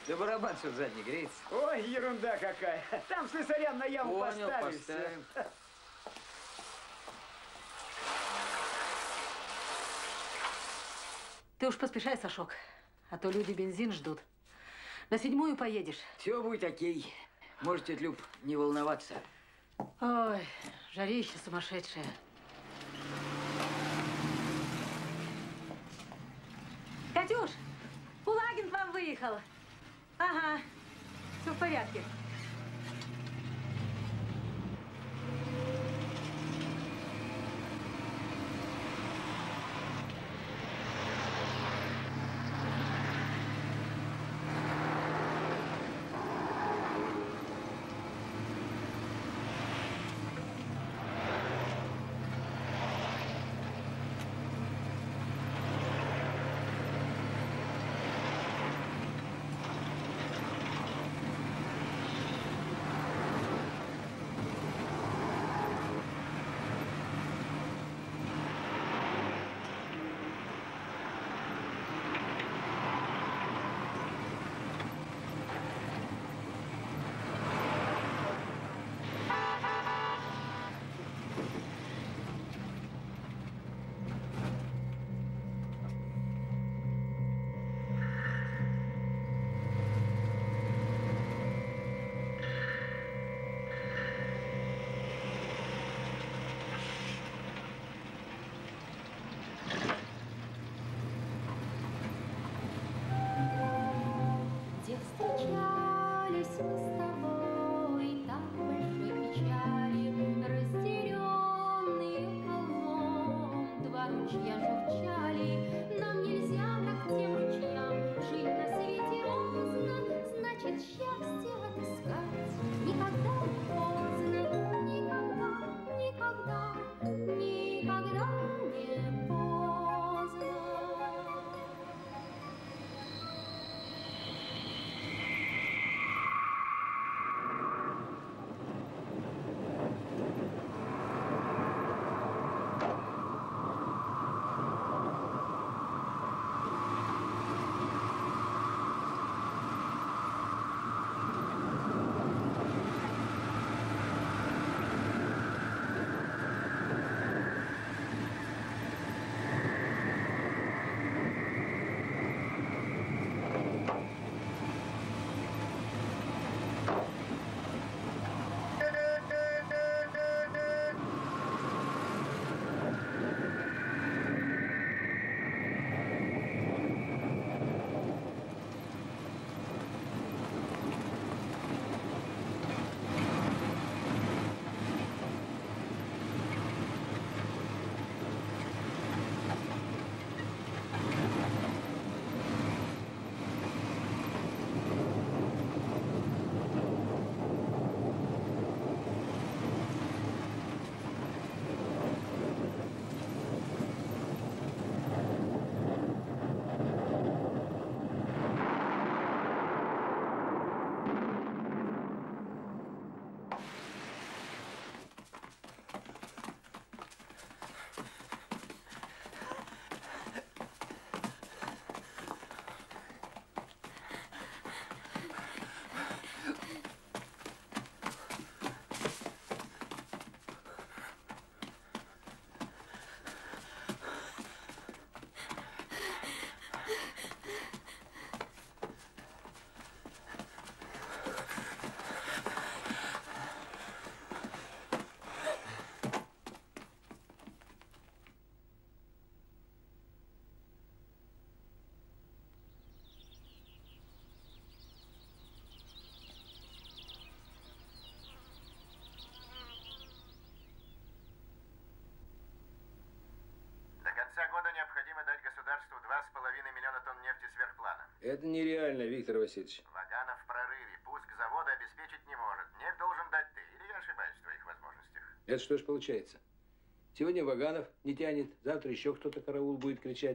Да барабан все задний греется. Ой, ерунда какая. Там слесарям на яму Понял, поставили. поставим. Ты уж поспешай, Сашок, а то люди бензин ждут. На 7-ю поедешь. Все будет окей. Можете, тетя Люб, не волноваться. Ой, жарище сумасшедшее. Катюш, Кулагин к вам выехал. Ага, все в порядке. Это нереально, Виктор Васильевич. Ваганов в прорыве. Пуск завода обеспечить не может. Нефть должен дать ты. Или я ошибаюсь в твоих возможностях? Это что ж получается? Сегодня Ваганов не тянет, завтра еще кто-то караул будет кричать.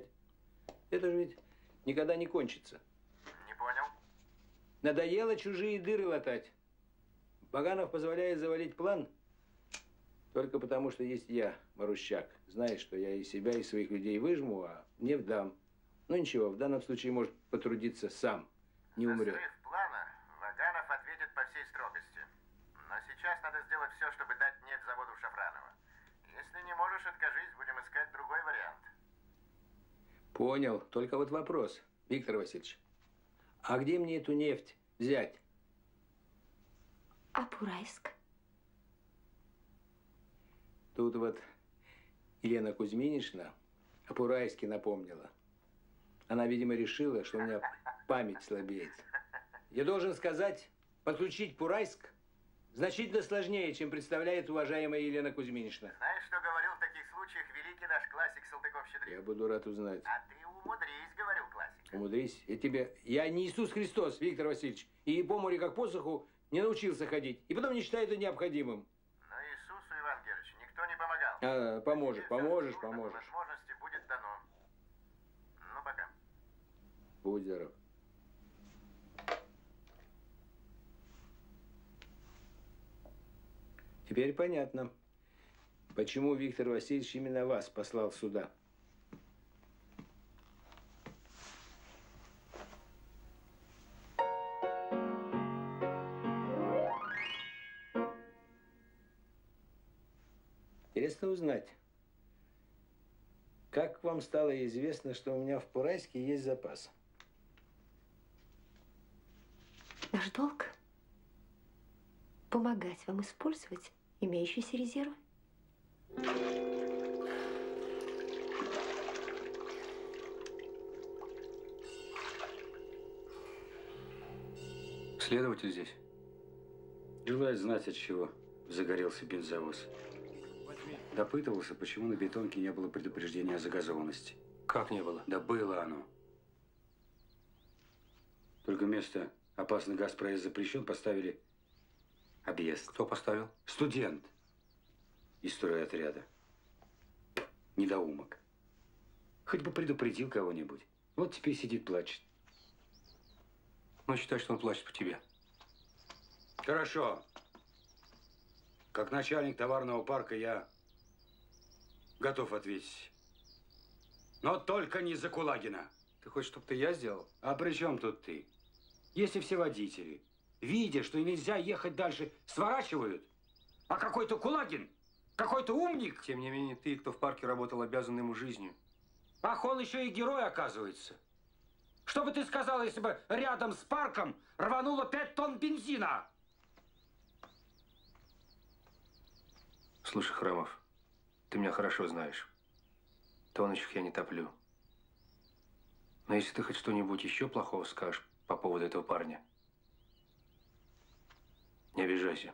Это же ведь никогда не кончится. Не понял. Надоело чужие дыры латать. Ваганов позволяет завалить план только потому, что есть я, Марущак. Знаешь, что я и себя, и своих людей выжму, а нефть дам. Ну ничего, в данном случае может потрудиться сам, не умрет. Срыв надо сделать все, чтобы дать нефть заводу Шафранова. Если не можешь, откажись, будем искать другой вариант. Понял. Только вот вопрос, Виктор Васильевич. А где мне эту нефть взять? А Пурайск? Тут вот Елена Кузьминична о Пурайске напомнила. Она, видимо, решила, что у меня память слабеет. Я должен сказать, подключить Пурайск значительно сложнее, чем представляет уважаемая Елена Кузьминична. Знаешь, что говорил в таких случаях великий наш классик Салтыков-Щедрин? Я буду рад узнать. А ты умудрись, говорил классик. Умудрись. Я не Иисус Христос, Виктор Васильевич, и по морю как посоху не научился ходить. И потом не считаю это необходимым. Но Иисусу, Иван Георгиевич, никто не помогал. Поможешь. Возможности будет дано. Ну, пока. Будь здоров. Теперь понятно, почему Виктор Васильевич именно вас послал сюда. Интересно узнать, как вам стало известно, что у меня в Пурайске есть запас? Наш долг – помогать вам использовать имеющиеся резервы. Следователь здесь? Желает знать, от чего загорелся бензовоз. Допытывался, почему на бетонке не было предупреждения о загазованности. Как не было? Да было оно. Только вместо «опасный газ проезд запрещен» поставили «объезд». Кто поставил? Студент из стройотряда. Недоумок. Хоть бы предупредил кого-нибудь. Вот теперь сидит, плачет. Ну, считай, что он плачет по тебе. Хорошо. Как начальник товарного парка я готов ответить. Но только не за Кулагина. Ты хочешь, чтобы я сделал? А при чем тут ты? Если все водители, видя, что нельзя ехать дальше, сворачивают, а какой-то Кулагин, какой-то умник. Тем не менее, ты, кто в парке работал, обязан ему жизнью. Ах, он еще и герой, оказывается. Что бы ты сказал, если бы рядом с парком рвануло 5 тонн бензина? Слушай, Храмов, ты меня хорошо знаешь. Тоночек я не топлю. Но если ты хоть что-нибудь еще плохого скажешь по поводу этого парня, не обижайся.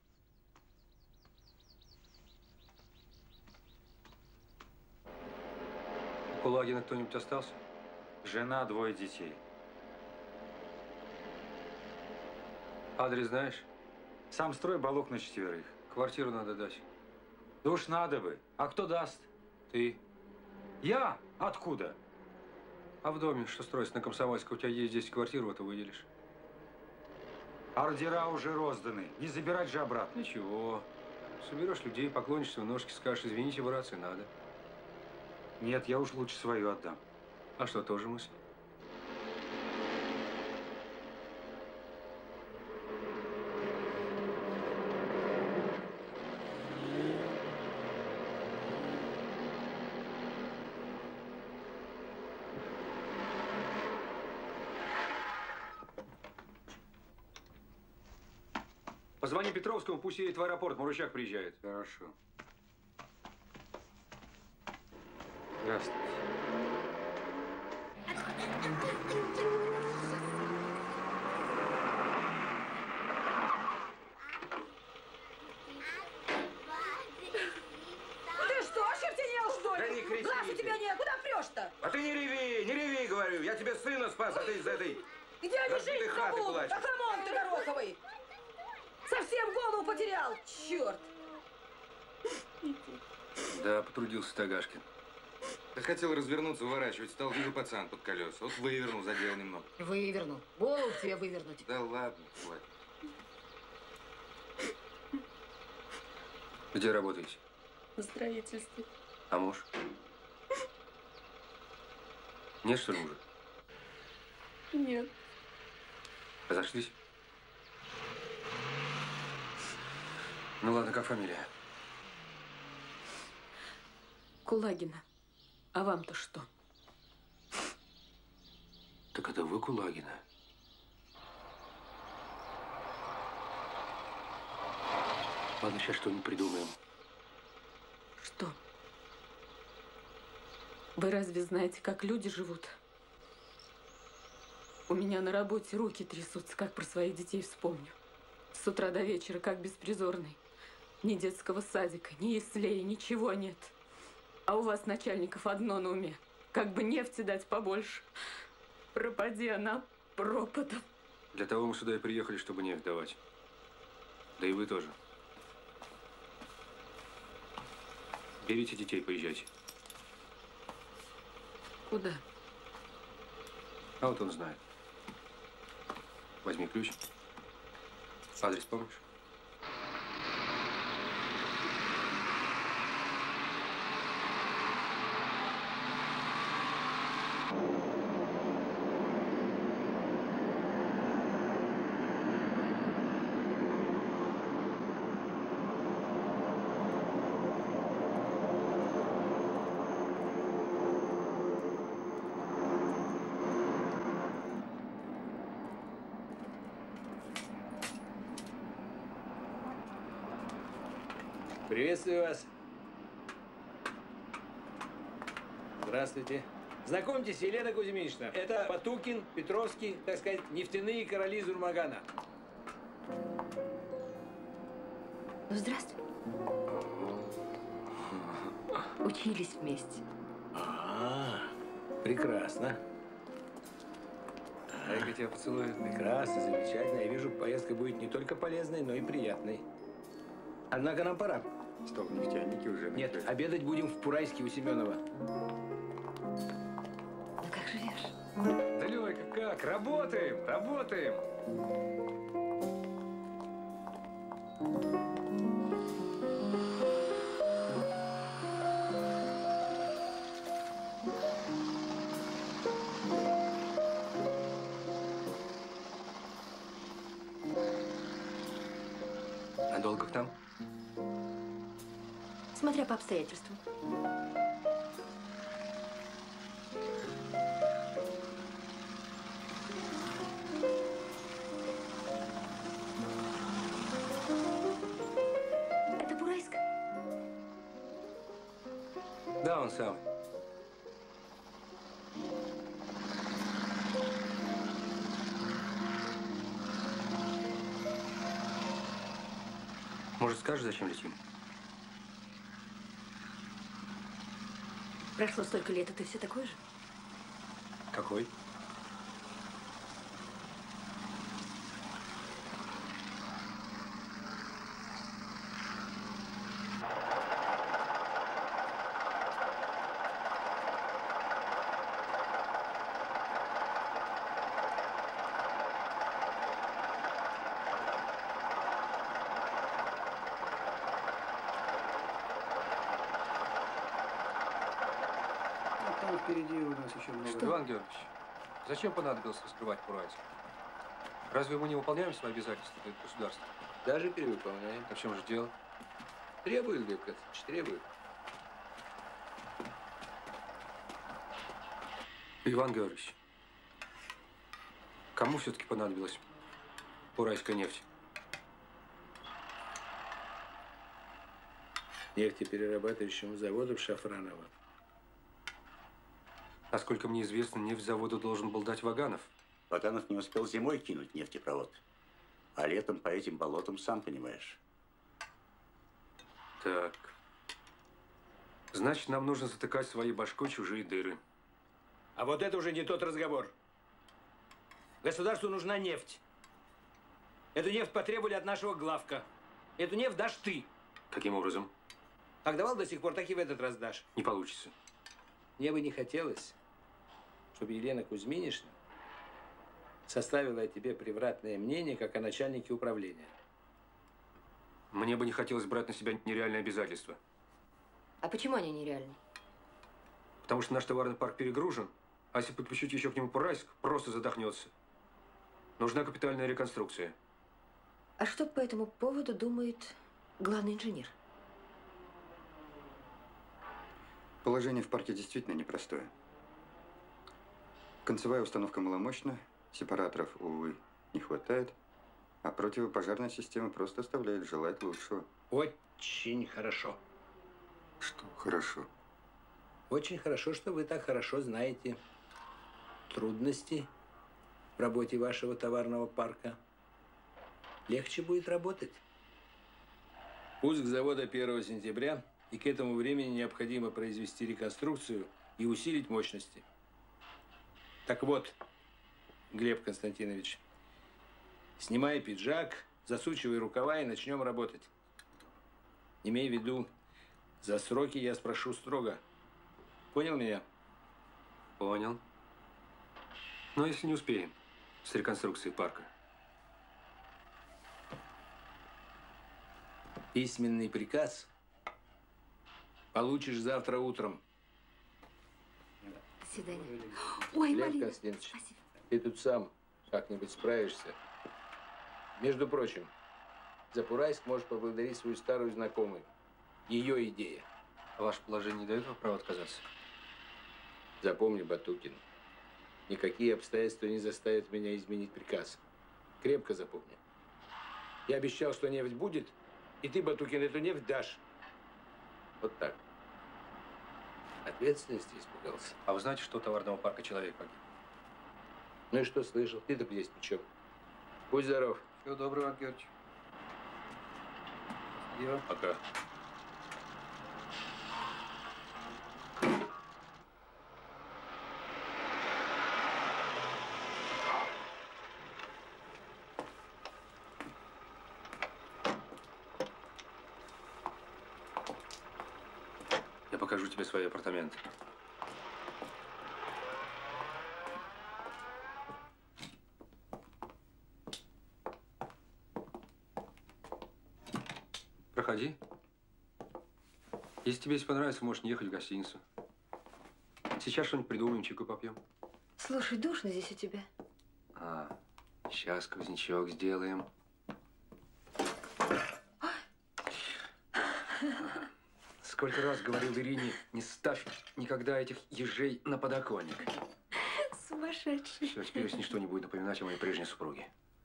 У Кулагина кто-нибудь остался? Жена, 2 детей. Адрес знаешь? Сам строй, балок на 4. Квартиру надо дать. Да уж надо бы. А кто даст? Ты. Я? Откуда? А в доме, что строится на Комсомольской, у тебя есть здесь квартиру, вот и выделишь. Ордера уже розданы. Не забирать же обратно. Ничего. Соберешь людей, поклонишься в ножки, скажешь, извините, братцы, надо. Нет, я уж лучше свою отдам. А что, тоже мысль? Позвони Петровскому, пусть едет в аэропорт, Марущак приезжает. Хорошо. Здравствуйте. Ты что, ощертенел, что ли? Да не кричи Глаз у ты. тебя нет, куда прешь-то? А ты не реви, говорю. Я тебе сына спас, а ты из этой Где они разбитой жить хаты будут? плачешь. Охламон ты гороховый! Совсем голову потерял, черт! Да, потрудился Тагашкин. Ты хотел развернуться, уворачивать, стал, вижу, пацан под колеса. Вот вывернул, задел немного. Выверну. Голову тебе вывернуть. Да ладно, хватит. Где работаете? На строительстве. А муж? Нет, что ли, мужа? Нет. Разошлись? Ну ладно, как фамилия? Кулагина. А вам-то что? Так это вы Кулагина? Ладно, сейчас что-нибудь придумаем. Что? Вы разве знаете, как люди живут? У меня на работе руки трясутся, как про своих детей вспомню. С утра до вечера, как беспризорный. Ни детского садика, ни яслей, ничего нет. А у вас, начальников, одно на уме. Как бы нефти дать побольше. Пропади она пропадом. Для того мы сюда и приехали, чтобы нефть давать. Да и вы тоже. Берите детей, поезжайте. Куда? А вот он знает. Возьми ключ. Адрес помнишь? Приветствую вас. Здравствуйте. Знакомьтесь, Елена Кузьминична. Это Потукин, Петровский, так сказать, нефтяные короли Зурмагана. Ну, здравствуй. Учились вместе. Прекрасно. Дай-ка тебя поцелую. Прекрасно, замечательно. Я вижу, поездка будет не только полезной, но и приятной. Однако нам пора. Стоп, нефтяники уже. Нет, обедать будем в Пурайске у Семенова. Ну, как живешь? Да, Лёйка, как? Работаем, работаем. А долго к нам? Смотря по обстоятельствам. Это Пурайск? Да, он самый. Может, скажешь, зачем летим? Прошло столько лет, а ты все такой же? Какой? Там впереди у нас еще много. Что? Иван Георгиевич, зачем понадобилось раскрывать Пурайск? Разве мы не выполняем свои обязательства перед государством? Даже перевыполняем. Так в чем же дело? Требует, Глеб Кацыч, требует. Иван Георгиевич, кому все-таки понадобилась Пурайская нефть? Нефтеперерабатывающему заводу в Шафраново. Насколько мне известно, нефть заводу должен был дать Ваганов. Ваганов не успел зимой кинуть нефтепровод. А летом по этим болотам, сам понимаешь. Так. Значит, нам нужно затыкать своей башкой чужие дыры. А вот это уже не тот разговор. Государству нужна нефть. Эту нефть потребовали от нашего главка. Эту нефть дашь ты. Каким образом? Как давал до сих пор, так и в этот раз дашь. Не получится. Мне бы не хотелось, чтобы Елена Кузьминична составила о тебе превратное мнение, как о начальнике управления. Мне бы не хотелось брать на себя нереальные обязательства. А почему они нереальны? Потому что наш товарный парк перегружен, а если подключить еще к нему Пурайск, просто задохнется. Нужна капитальная реконструкция. А что по этому поводу думает главный инженер. Положение в парке действительно непростое. Концевая установка маломощна, сепараторов, увы, не хватает, а противопожарная система просто оставляет желать лучшего. Очень хорошо. Что хорошо? Очень хорошо, что вы так хорошо знаете трудности в работе вашего товарного парка. Легче будет работать. Пуск завода 1 сентября, и к этому времени необходимо произвести реконструкцию и усилить мощности. Так вот, Глеб Константинович, снимай пиджак, засучивай рукава и начнем работать. Имей в виду, за сроки я спрошу строго. Понял меня? Понял. Но если не успеем с реконструкцией парка? Письменный приказ получишь завтра утром. До свидания. Ой, Глеб Малина. Константинович, Спасибо. ты тут сам как-нибудь справишься. Между прочим, за Пурайск можешь поблагодарить свою старую знакомую. Ее идея. А ваше положение не дает вам права отказаться? Запомни, Батукин, никакие обстоятельства не заставят меня изменить приказ. Крепко запомни. Я обещал, что нефть будет, и ты, Батукин, эту нефть дашь. Вот так. Ответственности испугался. А вы знаете, что у товарного парка человек погиб? Ну и что слышал? Ты-то здесь при чем? Будь здоров. Всего доброго, Иван Георгиевич. Счастливо. Пока. Я покажу тебе свои апартаменты. Проходи. Если тебе здесь понравится, можешь не ехать в гостиницу. Сейчас что-нибудь придумаем, чайку попьем. Слушай, душно здесь у тебя. Сейчас сквознячок сделаем. Сколько раз говорил Ирине, не ставь никогда этих ежей на подоконник. Сумасшедший. Все, теперь если ничто не будет напоминать о моей прежней супруге.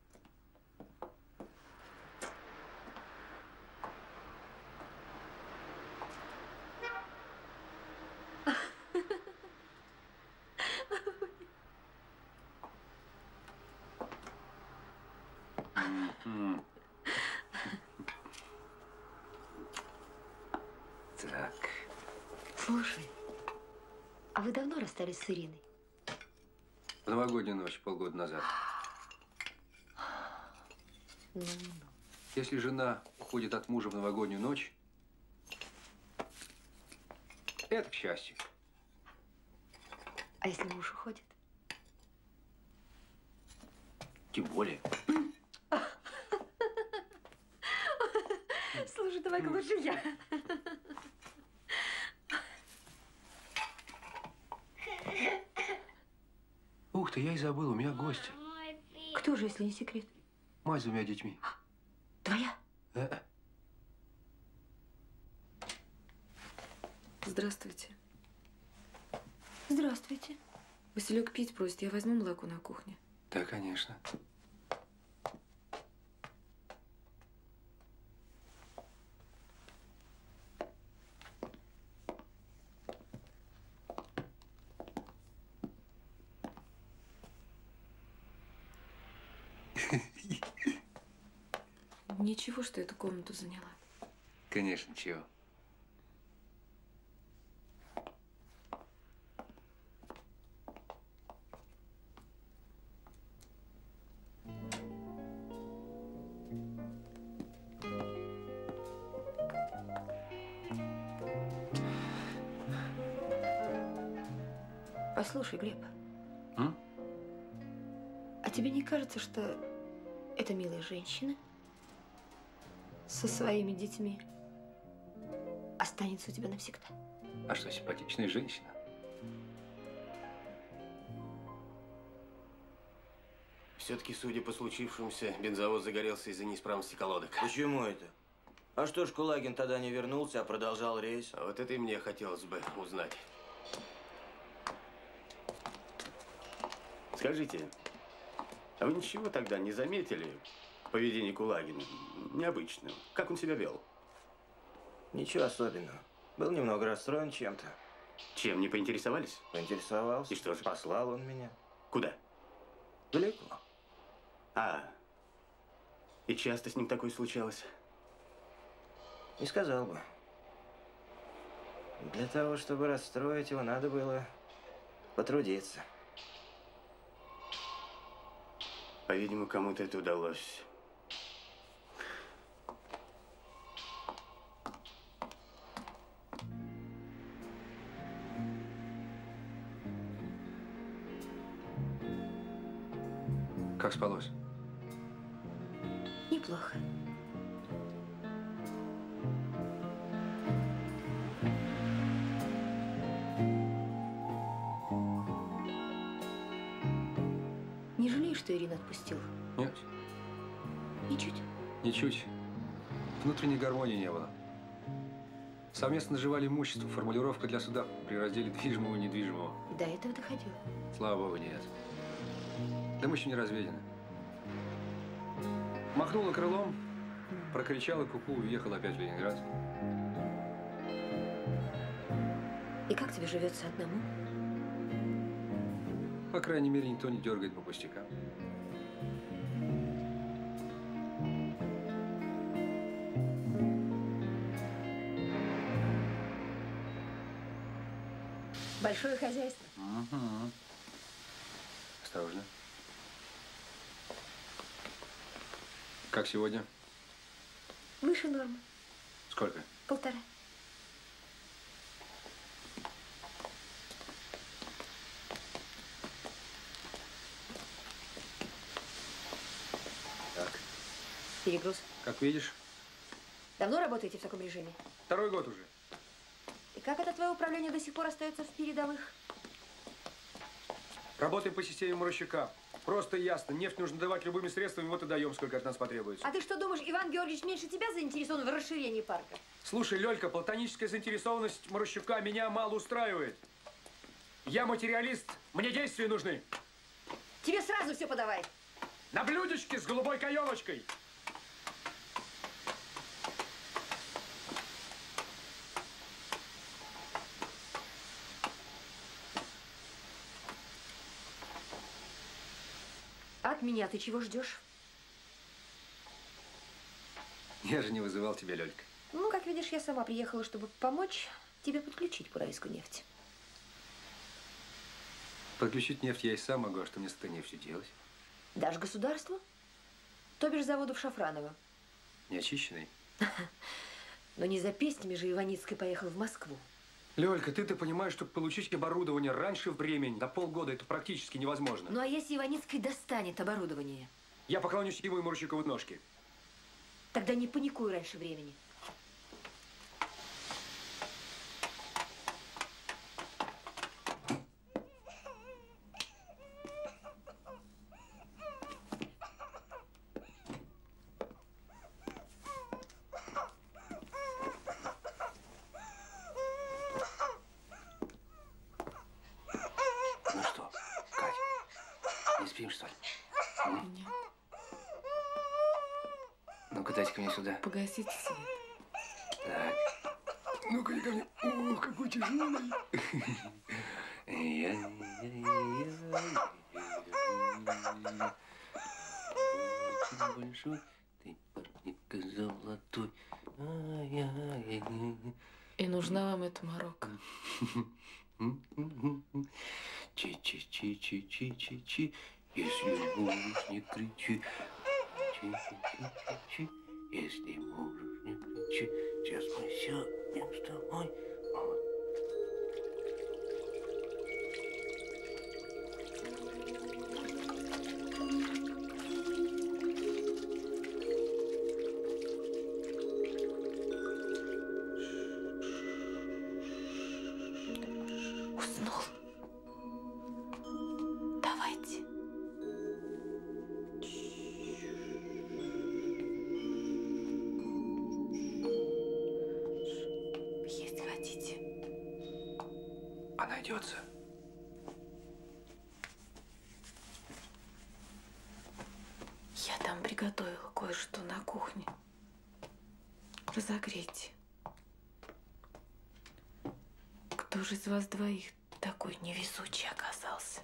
Так. Слушай, а вы давно расстались с Ириной? В новогоднюю ночь, полгода назад. Если жена уходит от мужа в новогоднюю ночь, это к счастью. А если муж уходит? Тем более. Слушай, давай-ка лучше я. Ух ты, я и забыл, у меня гости. Кто же, если не секрет? Мать с 2 детьми. Твоя? Здравствуйте. Здравствуйте. Василек пить просит, я возьму молоко на кухне. Да, конечно. Ничего, что эту комнату заняла. Конечно, чего. Послушай, Глеб. А тебе не кажется, что эта милая женщина со своими детьми останется у тебя навсегда? А что, симпатичная женщина? Все-таки, судя по случившемуся, бензовоз загорелся из-за неисправности колодок. Почему это? А что ж Кулагин тогда не вернулся, а продолжал рейс? А вот это и мне хотелось бы узнать. Скажите, а вы ничего тогда не заметили в поведении Кулагина? Необычного. Как он себя вел? Ничего особенного. Был немного расстроен чем-то. Чем, не поинтересовались? Поинтересовался. И что же? Послал он меня. Куда? Далеко. А, и часто с ним такое случалось? Не сказал бы. Для того, чтобы расстроить его, надо было потрудиться. По-видимому, кому-то это удалось. Как спалось? Неплохо. Не жалеешь, что Ирину отпустил? Нет, Ничуть. ничуть. Внутренней гармонии не было. Совместно наживали имущество. Формулировка для суда при разделе движимого и недвижимого. До этого доходило. Слава богу, нет. Да мы еще не разведены. Махнула крылом, прокричала куку, уехал опять в Ленинград. И как тебе живется одному? По крайней мере, никто не дергает по пустякам. Большое хозяйство. Угу. Осторожно. Как сегодня? Выше нормы. Сколько? 1,5. Так. Перегруз. Как видишь, Давно работаете в таком режиме? 2-й год уже. И как это твое управление до сих пор остается в передовых? Работаем по системе Морощука. Просто и ясно. Нефть нужно давать любыми средствами, вот и даем, сколько от нас потребуется. А ты что думаешь, Иван Георгиевич меньше тебя заинтересован в расширении парка? Слушай, Лёлька, платоническая заинтересованность Морощука меня мало устраивает. Я материалист, мне действия нужны. Тебе сразу все подавай. На блюдечке с голубой каемочкой. От меня ты чего ждешь? Я же не вызывал тебя, Лёлька. Ну, как видишь, я сама приехала, чтобы помочь тебе подключить Курайскую нефть. Подключить нефть я и сам могу, а что мне с этой нефтью делать? Дашь государству? То бишь заводу в Шафраново. Не очищенный? Но не за песнями же Иваницкой поехал в Москву. Лёлька, ты-то понимаешь, что получить оборудование раньше времени, на полгода, это практически невозможно. Ну, а если Иваницкой достанет оборудование? Я поклонюсь ему и Морощукову в ножки. Тогда не паникуй раньше времени. Ну что, Кать, не спим, что ли? Нет. Ну-ка, дайте-ка мне сюда. Погасите свет. Так. Ну-ка, ко мне. О, какой тяжелый. Большой, ты парник золотой. И нужна вам эта Марокко. Чи-чи-чи-чи-чи-чи-чи, если можешь, не кричи. Чи-чи-чи-чи-чи, если можешь, не кричи. Сейчас мы сядем с тобой. Вот. Уснул. Давайте. А найдется. Я там приготовила кое-что на кухне. Разогрейте. Кто же из вас двоих такой невезучий оказался?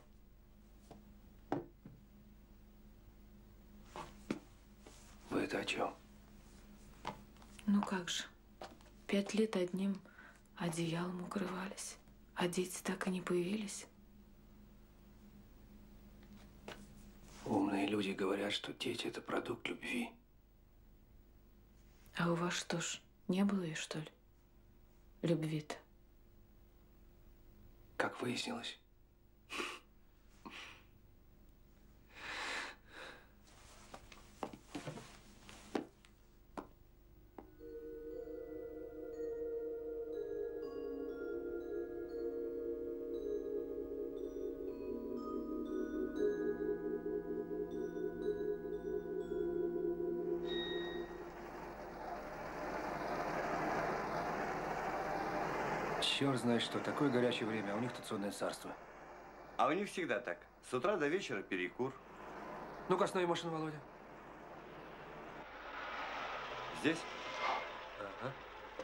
Вы это о чем? Ну как же, 5 лет одним одеялом укрывались, а дети так и не появились. Умные люди говорят, что дети – это продукт любви. А у вас что ж, не было ее, что ли? Любви-то? Как выяснилось. Черт знает что. Такое горячее время, а у них тут сонное царство. А у них всегда так. С утра до вечера перекур. Ну-ка, останови машину, Володя. Здесь? Ага.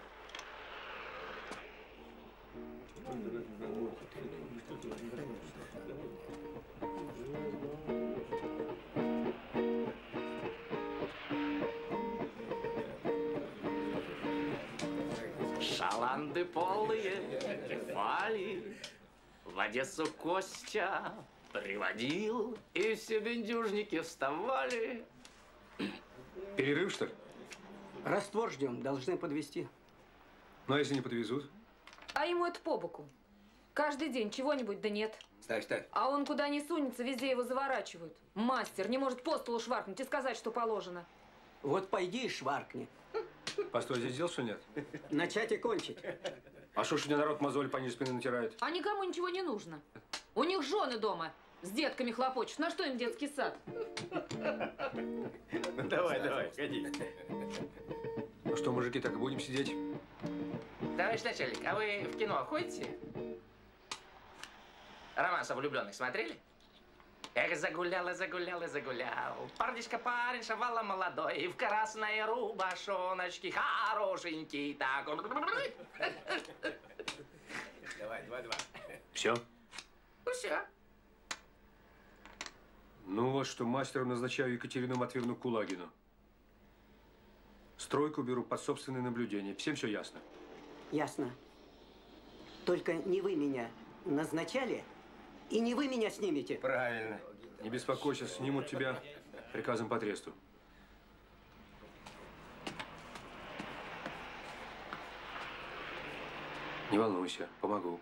Шаланды полые трепали, в Одессу Костя приводил, и все бендюжники вставали. Перерыв, что ли? Раствор ждем, должны подвезти. Ну, а если не подвезут? А ему это по боку. Каждый день чего-нибудь, да нет. Ставь, ставь. А он куда ни сунется, везде его заворачивают. Мастер не может по столу шваркнуть и сказать, что положено. Вот пойди и шваркни. Постой, здесь дел, что нет? Начать и кончить. А что ж у тебя народ мозоль пониже спины натирает? А никому ничего не нужно. У них жены дома с детками хлопочут. На что им детский сад? Ну, давай, ходи. Ну что, мужики, так и будем сидеть? Товарищ начальник, а вы в кино ходите? «Романс о влюбленных» смотрели? Эх, загулял и загулял и загулял. Парнишка-парень, шавала молодой, и в красной рубашоночке, хорошенький так. Давай, 2-2. Все? Ну все. Ну вот что, мастером назначаю Екатерину Матвеевну Кулагину. Стройку беру под собственное наблюдение. Всем все ясно? Ясно. Только не вы меня назначали, и не вы меня снимете. Правильно. Не беспокойся, снимут тебя приказом по тресту. Не волнуйся, помогу.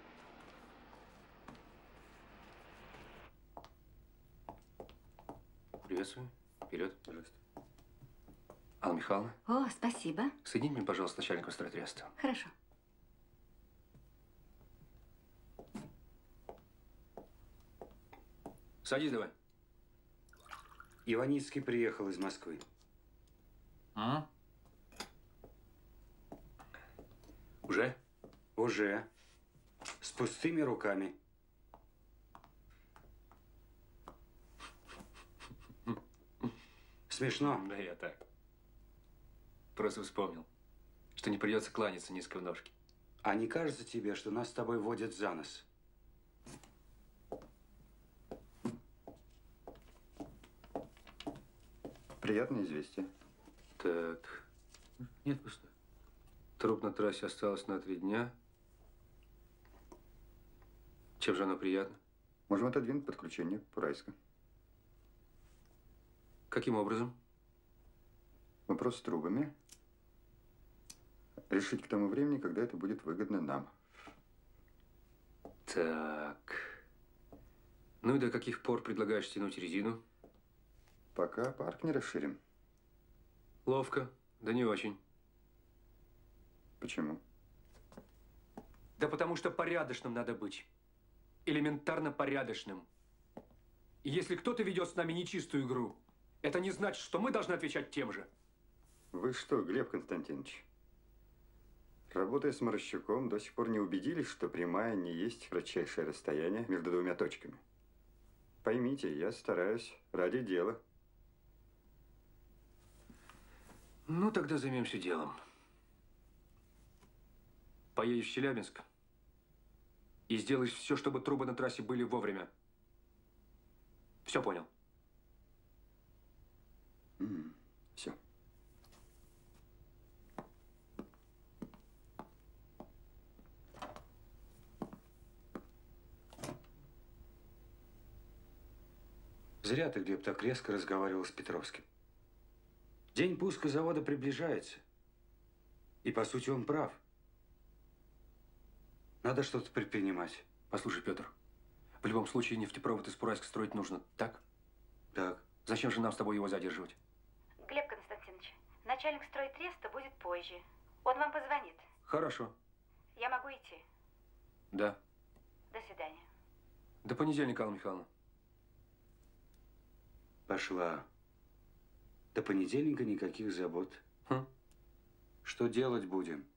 Приветствую. Вперед, пожалуйста. Алла Михайловна, О, спасибо. соедини меня, пожалуйста, с начальником стройтреста. Хорошо. Садись давай. Иваницкий приехал из Москвы. А? Уже? Уже. С пустыми руками. Смешно? Да я так. Просто вспомнил, что не придется кланяться низко в ножки. А не кажется тебе, что нас с тобой водят за нос? Приятное известие. Так. Нет, пусто. Труп на трассе осталось на 3 дня. Чем же оно приятно? Можем отодвинуть подключение Пурайска. Каким образом? Вопрос с трубами. Решить к тому времени, когда это будет выгодно нам. Так. Ну и до каких пор предлагаешь тянуть резину? Пока парк не расширим. Ловко, да не очень. Почему? Да потому что порядочным надо быть. Элементарно порядочным. И если кто-то ведет с нами нечистую игру, это не значит, что мы должны отвечать тем же. Вы что, Глеб Константинович? Работая с Морощуком, до сих пор не убедились, что прямая не есть кратчайшее расстояние между двумя точками. Поймите, я стараюсь ради дела. Ну, тогда займемся делом. Поедешь в Челябинск и сделаешь все, чтобы трубы на трассе были вовремя. Все понял? Все. Зря ты, Глеб, так резко разговаривал с Петровским. День пуска завода приближается. И, по сути, он прав. Надо что-то предпринимать. Послушай, Петр, в любом случае нефтепровод из Пурайска строить нужно, так? Так. Зачем же нам с тобой его задерживать? Глеб Константинович, начальник стройтреста будет позже. Он вам позвонит. Хорошо. Я могу идти? Да. До свидания. До понедельника, Алла Михайловна. Пошла. До понедельника никаких забот. Что делать будем?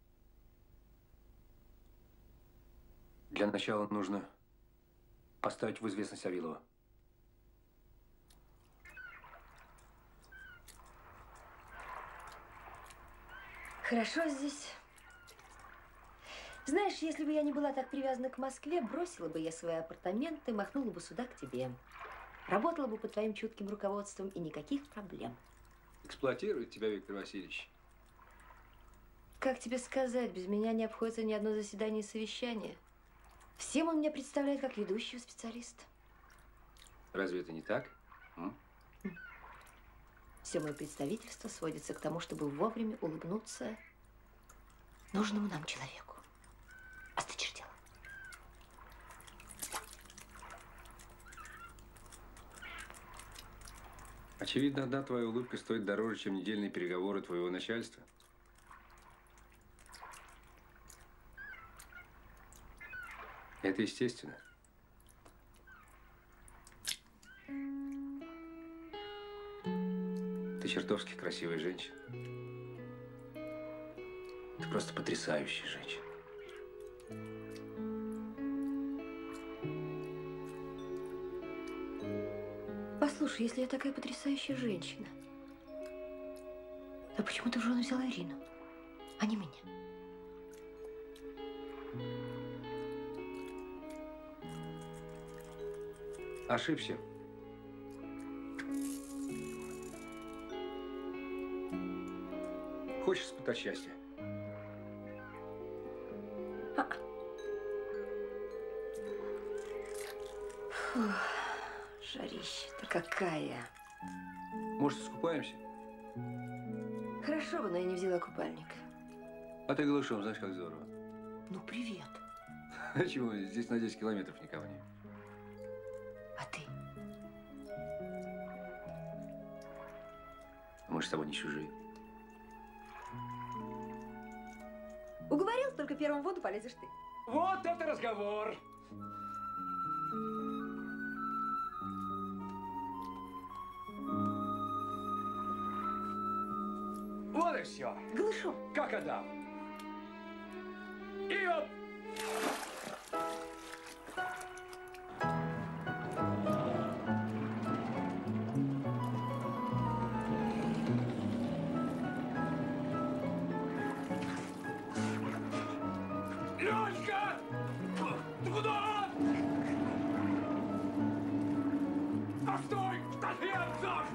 Для начала нужно поставить в известность Савилова. Хорошо здесь. Знаешь, если бы я не была так привязана к Москве, бросила бы я свои апартаменты, махнула бы сюда к тебе. Работала бы под твоим чутким руководством, и никаких проблем. Эксплуатирует тебя Виктор Васильевич. Как тебе сказать, без меня не обходится ни одно заседание и совещание. Всем он меня представляет как ведущего специалиста. Разве это не так? Все мое представительство сводится к тому, чтобы вовремя улыбнуться нужному нам человеку. Осточертело. Очевидно, одна твоя улыбка стоит дороже, чем недельные переговоры твоего начальства. Это естественно. Ты чертовски красивая женщина. Ты просто потрясающая женщина. Послушай, если я такая потрясающая женщина, то почему ты в жену взяла Ирину, а не меня? Ошибся. Хочешь испытать счастье? Фух, жарища-то какая. Может, искупаемся? Хорошо бы, но я не взяла купальник. А ты голышом, знаешь, как здорово. Ну, привет. А чего? Здесь на 10 километров никого нет. А ты? Мы же с тобой не чужие. Уговорил, только первым в воду полезешь ты. Вот это разговор! Вот и все. Голышом. Как Адам. И оп! Ленечка! Ты куда? Постой! Штафетцев!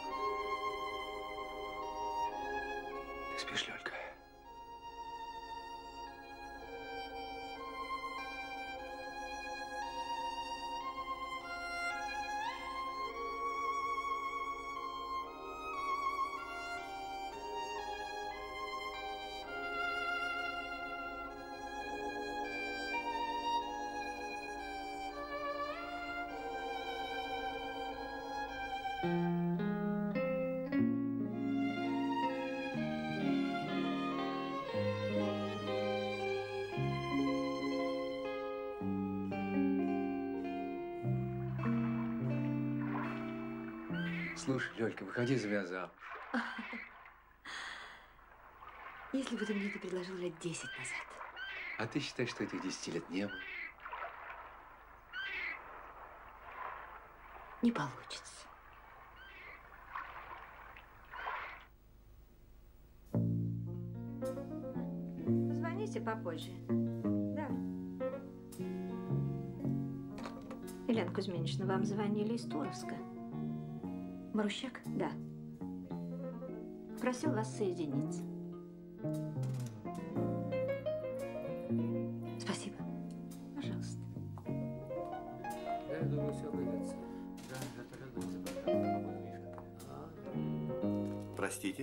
Ты спишь, Лёлька? Слушай, Лёлька, выходи за меня замуж. Если бы ты мне это предложил лет 10 назад. А ты считаешь, что этих 10 лет не было? Не получится. Звоните попозже. Да. Елена Кузьминична, вам звонили из Туровска. Марущак? Да. Просил вас соединиться. Спасибо. Пожалуйста. Я думаю, все обойдется. Простите.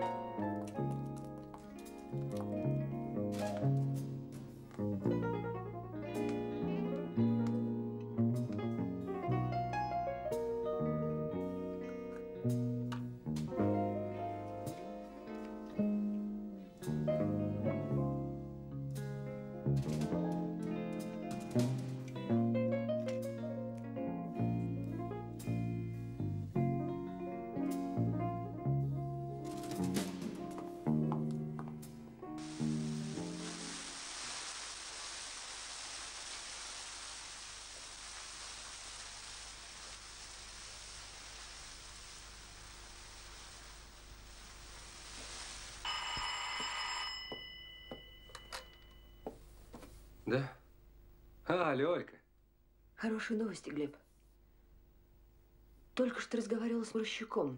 Да? А, Лёлька. Хорошие новости, Глеб. Только что разговаривала с Марущаком.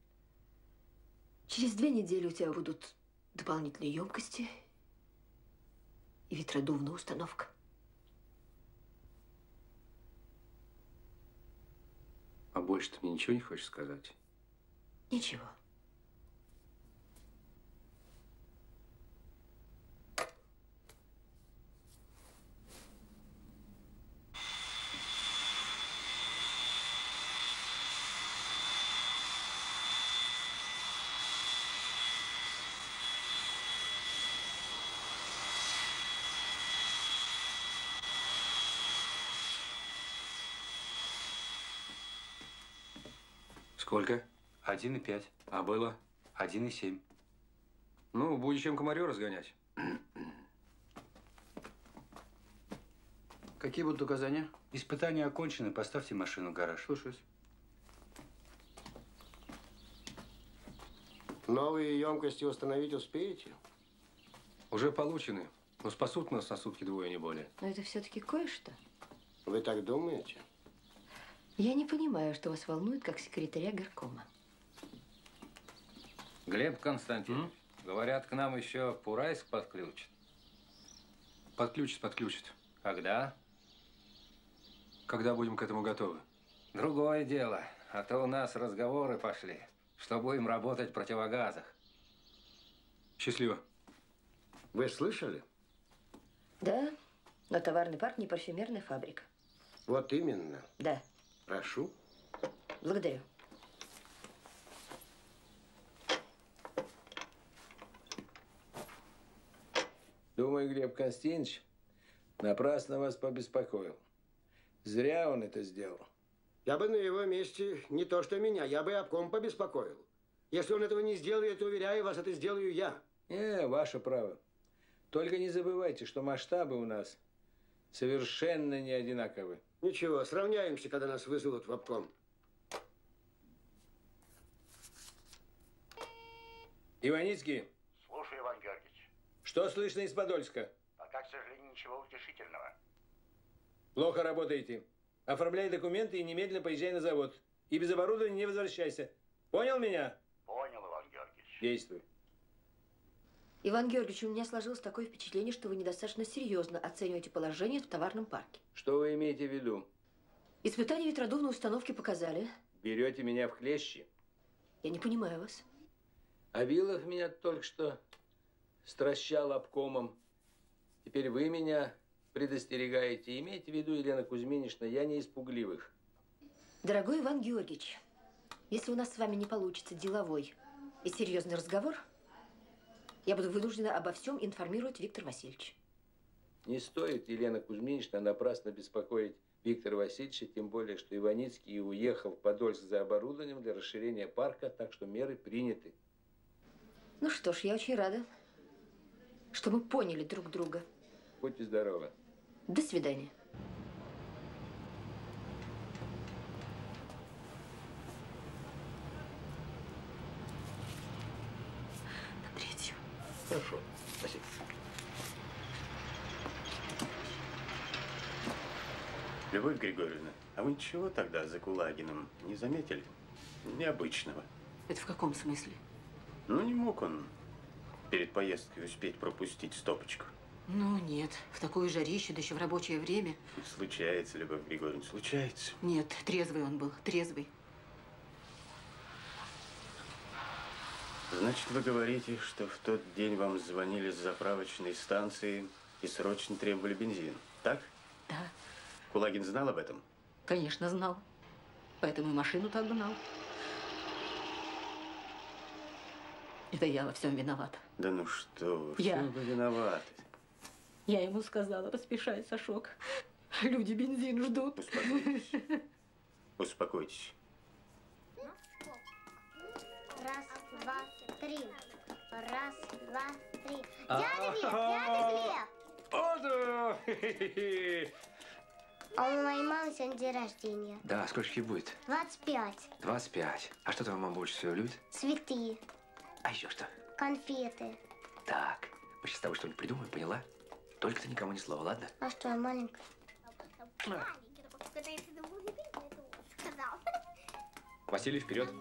Через 2 недели у тебя будут дополнительные емкости и ветродувная установка. А больше ты мне ничего не хочешь сказать? Ничего. Сколько? 1,5. А было? 1,7. Ну, будет чем комарё разгонять. Какие будут указания? Испытания окончены. Поставьте машину в гараж. Слушаюсь. Новые емкости установить успеете? Уже получены. Но спасут нас на сутки двое, не более. Но это все-таки кое-что. Вы так думаете? Я не понимаю, что вас волнует, как секретаря горкома. Глеб Константинович, говорят, к нам еще Пурайск подключат. Подключат. Когда? Когда будем к этому готовы? Другое дело. А то у нас разговоры пошли, что будем работать в противогазах. Счастливо. Вы слышали? Да, но товарный парк не парфюмерная фабрика. Вот именно. Да. Прошу. Благодарю. Думаю, Глеб Константинович напрасно вас побеспокоил. Зря он это сделал. Я бы на его месте не то что меня, я бы и обком побеспокоил. Если он этого не сделает, то, уверяю вас, это сделаю я. Ваше право. Только не забывайте, что масштабы у нас совершенно не одинаковы. Ничего, сравняемся, когда нас вызовут в обком. Иваницкий. Слушаю, Иван Георгиевич. Что слышно из Подольска? Пока, к сожалению, ничего утешительного. Плохо работаете. Оформляй документы и немедленно поезжай на завод. И без оборудования не возвращайся. Понял меня? Понял, Иван Георгиевич. Действуй. Иван Георгиевич, у меня сложилось такое впечатление, что вы недостаточно серьезно оцениваете положение в товарном парке. Что вы имеете в виду? Испытания ветродувной установки показали. Берете меня в клещи? Я не понимаю вас. Авилов меня только что стращал обкомом. Теперь вы меня предостерегаете. Имейте в виду, Елена Кузьминична, я не из пугливых. Дорогой Иван Георгиевич, если у нас с вами не получится деловой и серьезный разговор, я буду вынуждена обо всем информировать Виктора Васильевича. Не стоит, Елена Кузьминична, напрасно беспокоить Виктора Васильевича, тем более, что Иваницкий уехал в Подольск за оборудованием для расширения парка, так что меры приняты. Ну что ж, я очень рада, что мы поняли друг друга. Будьте здоровы. До свидания. На третью. Хорошо, спасибо. Любовь Григорьевна, а вы ничего тогда за Кулагиным не заметили? Необычного. Это в каком смысле? Ну, не мог он перед поездкой успеть пропустить стопочку. Ну, нет. В такое жарище, да еще в рабочее время. Случается, Любовь Григорьевна, случается. Нет, трезвый он был, трезвый. Значит, вы говорите, что в тот день вам звонили с заправочной станции и срочно требовали бензин, так? Да. Кулагин знал об этом? Конечно, знал. Поэтому и машину так гнал. Это я во всем виновата. Да ну что вы, Я. все вы виноваты. Я ему сказала, поспешай, Сашок. Люди бензин ждут. Успокойтесь. Успокойтесь. Раз, два, три. Раз, два, три. Дядя Глеб, дядя Глеб! А у моей мамы сегодня день рождения. Да, сколько ей будет? 25. 25. А что твоя мама больше всего любит? Цветы, А еще что? конфеты. Так, мы сейчас с тобой что-нибудь придумаем, поняла? Только ты никому ни слова, ладно? А что, я маленькая? Василий, вперед.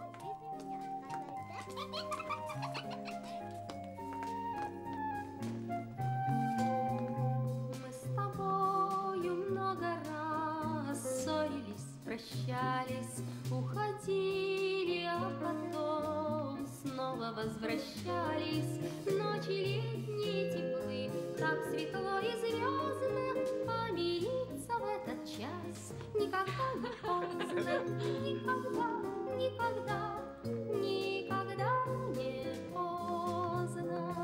Мы с тобою много раз ссорились, прощались, уходили, а потом снова возвращались. Ночи летние теплы, так светло и звездно, помириться в этот час никогда не поздно, никогда, никогда, никогда не поздно.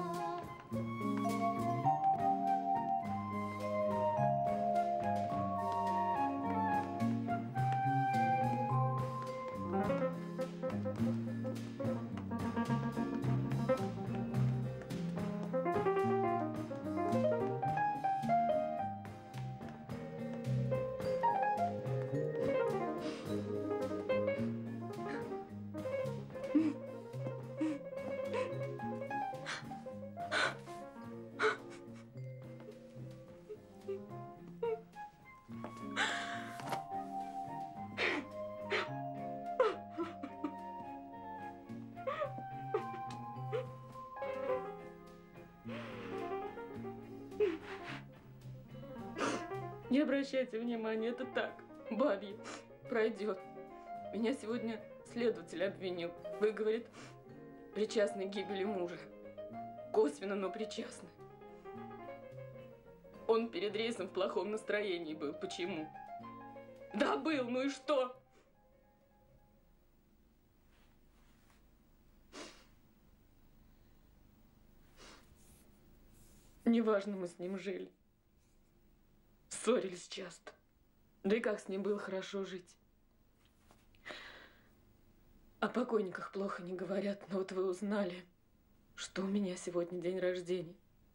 Не обращайте внимания, это так, бабье, пройдет. Меня сегодня следователь обвинил. Вы, говорит, причастны к гибели мужа. Косвенно, но причастны. Он перед рейсом в плохом настроении был. Почему? Да, был, ну и что? Неважно, мы с ним жили. Ссорились часто. Да и как с ним было хорошо жить. О покойниках плохо не говорят, но вот вы узнали, что у меня сегодня день рождения.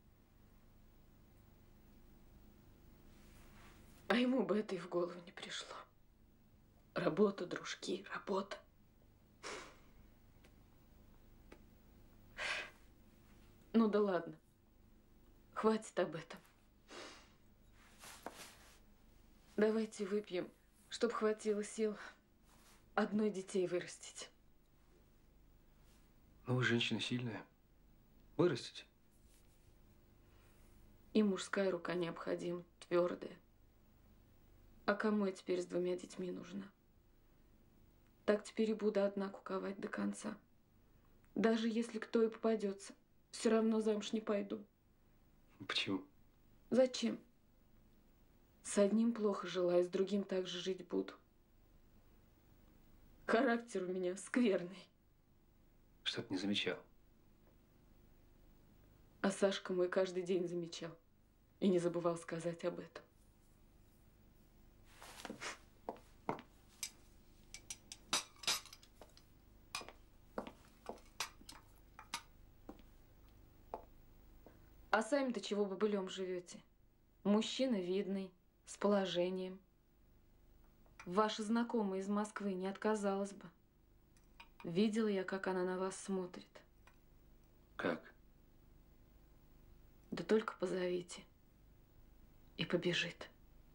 А ему бы это и в голову не пришло. Работа, дружки, работа. Ну да ладно. Хватит об этом. Давайте выпьем, чтоб хватило сил одной детей вырастить. Ну, вы женщина сильная. Вырастите. И мужская рука необходима, твердая. А кому я теперь с 2 детьми нужна? Так теперь и буду одна куковать до конца. Даже если кто и попадется, все равно замуж не пойду. Почему? Зачем? С одним плохо жила, и с другим так же жить буду. Характер у меня скверный. Что-то не замечал. А Сашка мой каждый день замечал. И не забывал сказать об этом. А сами-то чего бобылем живете? Мужчина видный, с положением. Ваша знакомая из Москвы не отказалась бы. Видела я, как она на вас смотрит. Как? Да только позовите. И побежит.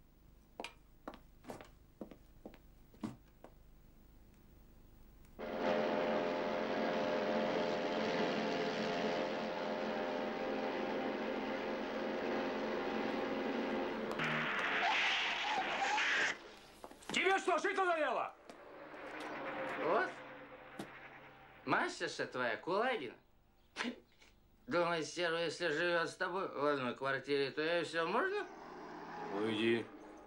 Тебе что, жить надоело? Вот. Мастерша твоя, Кулагин. Думаешь, Серый, если живет с тобой в одной квартире, то ей все можно? Уйди.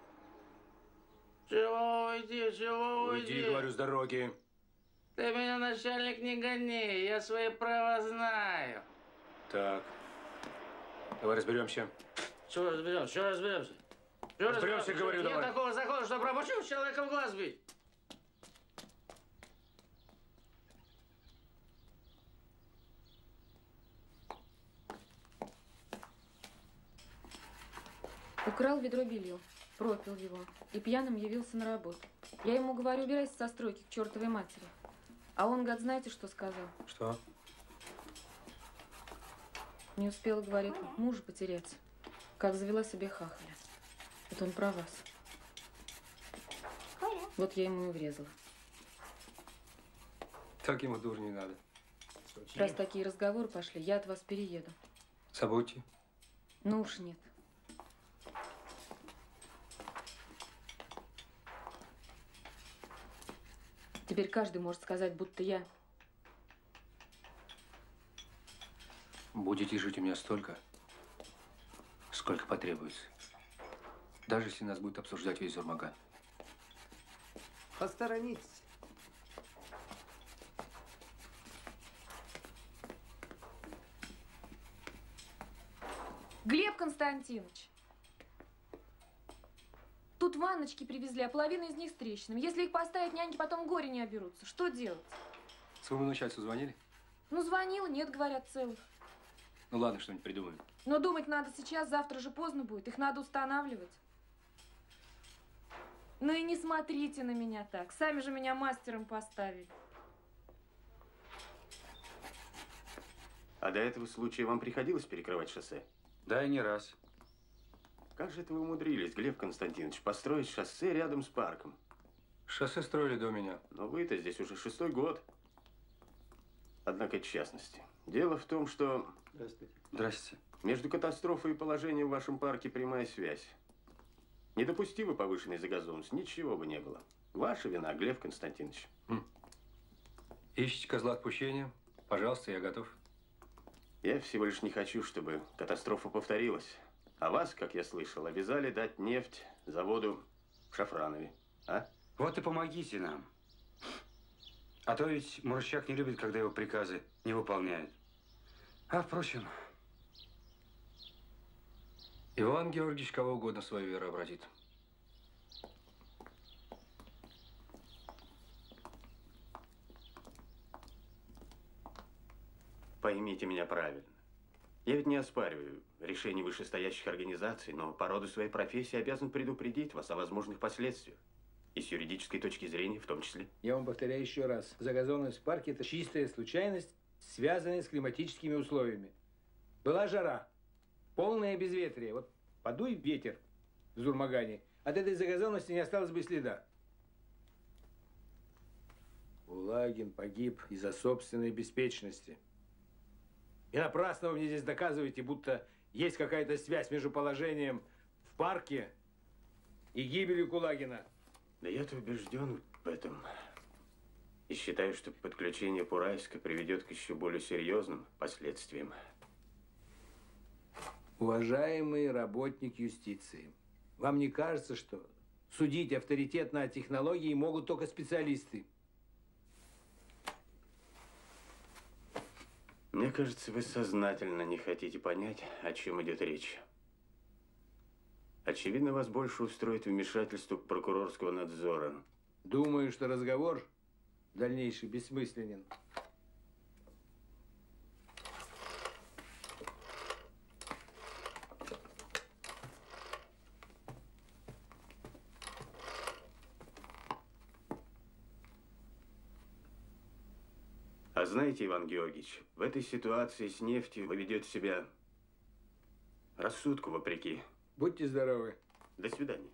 Чего уйди, чего уйди? Уйди, говорю, с дороги. Ты меня, начальник, не гони, я свои права знаю. Так. Давай разберемся. Чего разберемся? Чего разберемся? Разберемся, говорю, Нет давай. такого закона, чтобы рабочего человека в глаз бить. Украл ведро белье, пропил его и пьяным явился на работу. Я ему говорю, убирайся со стройки к чертовой матери. А он, гад, знаете, что сказал? Что? Не успела, говорит, мужа потерять, как завела себе хахаля. Это он про вас. Вот я ему и врезала. Так ему дур не надо. Раз такие разговоры пошли, я от вас перееду. Забудьте. Ну уж нет. Теперь каждый может сказать, будто я. Будете жить у меня столько, сколько потребуется. Даже если нас будет обсуждать весь Зурмаган. Посторонитесь. Глеб Константинович, тут ванночки привезли, а половина из них с трещинами. Если их поставить, няньки потом горе не оберутся. Что делать? Своему начальству звонили? Ну, звонила, нет, говорят, целых. Ну ладно, что-нибудь придумаем. Но думать надо сейчас, завтра же поздно будет. Их надо устанавливать. Ну и не смотрите на меня так. Сами же меня мастером поставили. А до этого случая вам приходилось перекрывать шоссе? Да, и не раз. Как же это вы умудрились, Глеб Константинович, построить шоссе рядом с парком? Шоссе строили до меня. Но вы-то здесь уже 6-й год. Однако, в частности. Дело в том, что… Здравствуйте. Здравствуйте. Между катастрофой и положением в вашем парке прямая связь. Не допусти вы повышенной загазованности, ничего бы не было. Ваша вина, Глеб Константинович. Ищите козла отпущения? Пожалуйста, я готов. Я всего лишь не хочу, чтобы катастрофа повторилась. А вас, как я слышал, обязали дать нефть заводу в Шафранове. А? Вот и помогите нам. А то ведь Мурчак не любит, когда его приказы не выполняют. А, впрочем… Иван Георгиевич кого угодно в свою веру обратит. Поймите меня правильно. Я ведь не оспариваю решений вышестоящих организаций, но по роду своей профессии обязан предупредить вас о возможных последствиях. И с юридической точки зрения в том числе. Я вам повторяю еще раз. Загазованность в парке – это чистая случайность, связанная с климатическими условиями. Была жара, полное безветрие. Вот подуй ветер в Зурмагане, от этой загазованности не осталось бы следа. Кулагин погиб из-за собственной беспечности. И напрасно вы мне здесь доказываете, будто есть какая-то связь между положением в парке и гибелью Кулагина. Да я-то убежден в этом. И считаю, что подключение Пурайска приведет к еще более серьезным последствиям. Уважаемый работник юстиции, вам не кажется, что судить авторитетно о технологии могут только специалисты? Мне кажется, вы сознательно не хотите понять, о чем идет речь. Очевидно, вас больше устроит вмешательство прокурорского надзора. Думаю, что разговор дальнейший бессмысленен. А знаете, Иван Георгиевич, в этой ситуации с нефтью вы ведете себя рассудку вопреки. Будьте здоровы. До свидания.